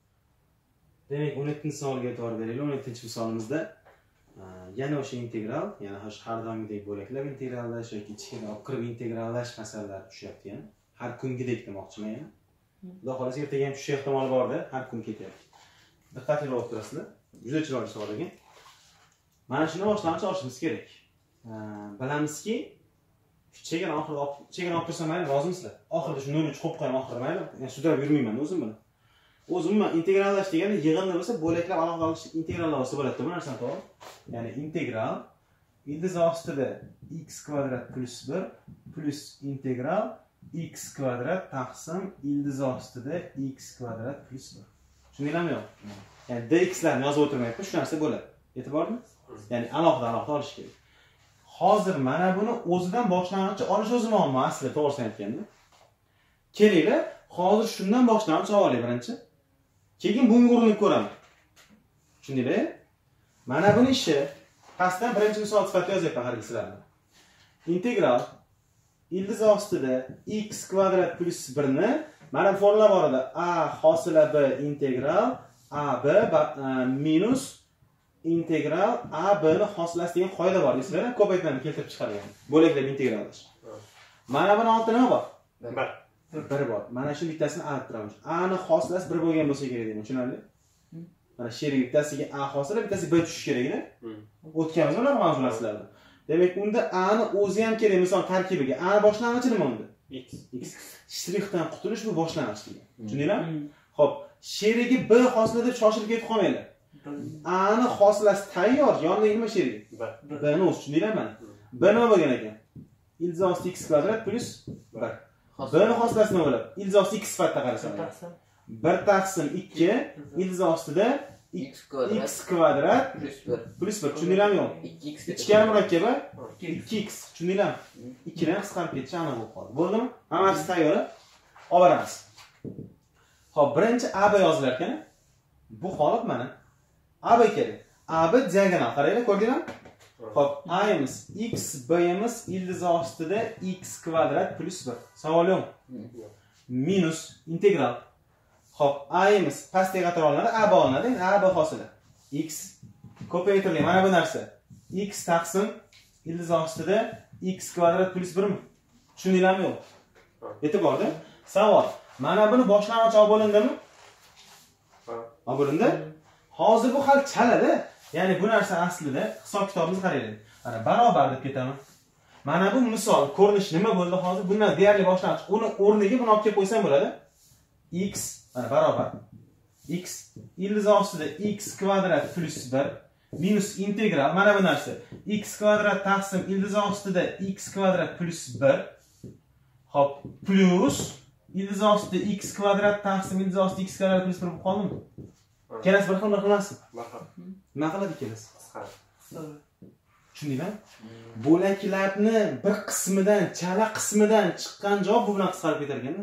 Demak, o'n yettinchi savolga e'tibor beraylik. o'n yettinchi misolimizda yana o'sha integral, yana har doimgidek bo'laklab integrallash yoki ichkari olib kirib integrallash masalalari tushyapti yana. Har kungidek demoqchiman yana. Xudo xolasa ertaga ham tushish ehtimoli bor-da, har kun ketyapti. Diqqatli bo'lib turasizlar. Juda chiroyli savol ekan. Mana shuni boshlang'ich olishimiz kerak. Bilamizki, chegara oxirida chegara olib tursam mayli, rozimisizlar? Oxirida shu nol uch qo'yib qo'yaman oxirida mayli. Men sudrab yurmayman o'zim buni. O'zim integrallash degani yig'inni bo'lsa, bo'laklab aloqalanish integrallar bo'lsa bo'ladi, bu narsani to'g'ri. Ya'ni integral ildiz ostida x kvadrat plus bir plus integral x kvadrat taqsim ildiz ostida x kvadrat plus bir. Tushundinglarmi yo'q? Ya'ni dx larni yozib o'tirmayapman, shu narsa bo'ladi. E'tibormi? Ya'ni alohida-alohida olish kerak. Hozir mana buni o'zidan boshlang'ich olish o'zi muammo aslida, to'g'risini aytganda. Kelinglar, hozir shundan boshlang'ich olaylik birinchi. Keyin bunga urinib ko'raman. Tushundinglar? Mana buni ishi pastdan birinchi misol sifatida yozyapman har ikkilarini. Integral ildiz ostida x kvadrat plus bir ni mana bu formula bor edi. A hosila b integral a b minus integral a b ni hosilasi degan qoida bor. Esinglar, ko'paytmani keltirib chiqargan. Bo'laklab integrallash. Mana buni olti nima bor? bir. bir bor. Mana shu bittasini a deb turamiz. A ni hosilasi bir bo'lgan bo'lsa kerak deyman. Tushunarli? Mana sherik bittasiga a hosila, bittasiga b tushish kerak-da. O'tganmiz ular mavzularni. Demak, unda a ni o'zi ham kerak, misol tarkibiga. A ni boshlang'ichi nima unda? X. X. Shtrixdan qutulish bu boshlang'ich degan. Tushundinglarmi? Xo'p, sherigi b hosila deb shoshilib ketib qolmanglar. A ni hosilasi tayyor, yonida nima sherigi? bir. B ni o'zi tushundinglar mana. B nima bo'lgan ekan? Ildiz x kvadrat plus bir. B ni hosilasi nima bo'ladi? Ildiz x sifatida qarasam. bir taqsim ikki ildiz ostida X kvadrat x kvadrat plus bir. plus bir. Tushundinglarmi yo'q? ikki x Ichkari murakkabi ikki x. Tushundinglarmi? ikki dan qisqarib ketishi aniq bo'lib qoldi. Bo'ldimi? Hammasi tayyor. Olib boramiz. Xo'p, birinchi A B yozilar ekan. Bu holat mana. A B kerak. A B diagonal. Qaranglar, ko'rdinglarmi? Xo'p, A imiz x, B imiz ildiz ostida x kvadrat plus bir. Savol yo'q. Minus integral. Xo'p, A imiz pastga qator olinadi, A B olinadi. A B hosili. X ko'paytirilgan mana bu narsa. X taqsim ildiz ostida x kvadrat plus bir mi? Tushundinglarmi yo'q? E'tiborda. Savol. Mana buni boshlang'ich olib bo'lindimi? Ha. Olib bo'lindi. Hozir bu hal chaladi. Ya'ni bu narsa aslida hisob kitobimizni qaraylik. Mana barobar deb ketaman. Mana bu misol, ko'rinish nima bo'ldi hozir? Bundan deyarli boshlang'ich. Uni o'rniga buni olib kelib qo'ysam bo'ladi. X mana barobar. X ildiz ostida x kvadrat plus bir minus integral mana bu narsa. X kvadrat taqsim ildiz ostida x kvadrat plus bir. Hop, plus ildiz ostida x kvadrat taqsim ildiz ostida x kvadrat plus bir bo'lib qoldimi? Kelasi bir xil bir xil emasmi? Nima qiladi kelasi? Tushundingmi? Bo'laklarni bir qismidan, chala qismidan chiqqan javob bu bilan qisqarib ketar ekanda.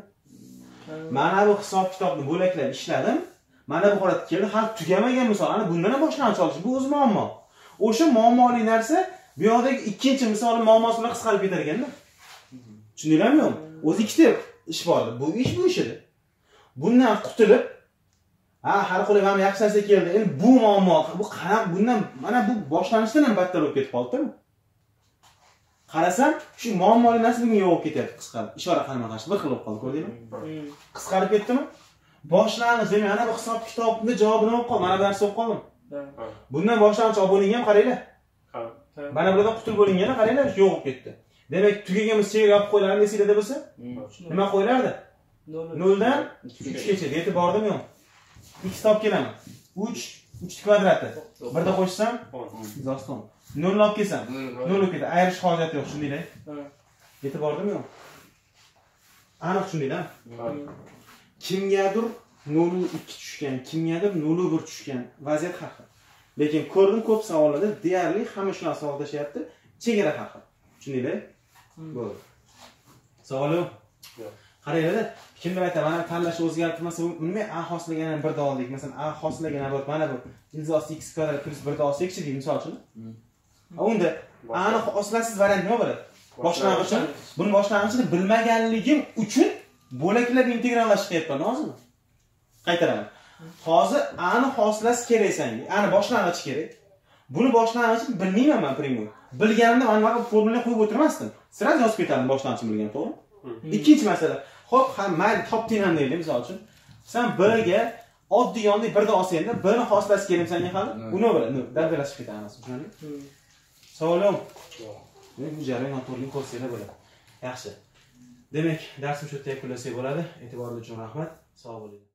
Mana bu hisob kitobni bo'laklab ishladim. Mana bu holat keldi. Hal tugamagan misol. Ana bundan ham boshlang'ich olish. Bu o'z muammo. O'sha muammoli narsa bu yoqdagi ikkinchi misol muammosi bilan qisqarib ketar ekanda. Tushundinglarmi yo'qmi? O'zi ikkita ish bor. Bu ish bu ish edi. Bundan qutulib, ha, har qilib ham yaxshi narsa keldi. Endi bu muammo, bu qanaqa bundan mana bu boshlanishdan ham battar bo'lib ketib qoldi-mi? Qarasam, shu muammoli narsa bunga yo'q ketyapti qisqarib. Ishora qalama qarshi bir xil bo'lib qoldi, ko'rdingmi? Qisqarib ketdimi? Boshlang'ich, demak, ana bu hisob kitobni javobi nima bo'lib qoldi? Mana bu narsa bo'lib qoldimi? Bundan boshlang'ich olib bo'lingan qaranglar. Mana buradan qutulib bo'lingani qaranglar, yo'q bo'lib ketdi. Demak, tugagimiz chegara olib qo'yiladi desanglar bo'lsa, nima qo'yilardi? nol dan uchgacha deb bordimi yo'q? X topib kelaman. uch, uch kvadrati. birda qo'shsam, izoston. nol olib kelsam, nol olib ketadi. Ayirish hojati yo'q, tushundinglar? Yetib bordimi yo'q? Aniq tushundinglarmi? Kimgadir nol ikki tushgan, kimgadir nol bir tushgan vaziyat haqi. Lekin ko'rdim ko'p savollarda deyarli hamma shuni savdolashyapti, chegara haqi. Tushundinglar? Bo'ldi. Savol yo'q? Yo'q. Qaranglar, kimdir aytadi, mana tanlash o'zgartirmasa, nima A hosilaga yana birda oldik. Masalan, A hosilaga yana mana bu ildiz osti x kvadrat plus birda olsak-chi deymiz, misol uchun. Unda A ni hosilasiz variant nima bo'ladi? Boshlang'ichni, buni boshlang'ichni bilmaganligim uchun bo'laklab integrallashib qilyapman, hozirmi? Qaytaraman. Hozir A ni hosilasi kerak senga. A ni boshlang'ich kerak. Buni boshlang'ichni bilmayman men primoy. Bilganimda mana bu formulani qo'yib o'tirmasdim. Sirasi yozib ketardim boshlang'ichni bilgan, to'g'ri? Ikkinchi masala. Xo'p, ha, mayli topding ham deylik, misol uchun. Sen B ga oddiy yonda birda olsang-da, B ni hosilasi kerak senga hali. Uni biladi, dabdalashib ketamiz, tushundingmi? Savol yo'q? Yo'q. Bu jarayon to'g'ri ko'rsanglar bo'ladi. Yaxshi. Demak, darsimiz shu yerda yakunlasak bo'ladi. E'tiboringiz uchun rahmat. Sog' bo'ling.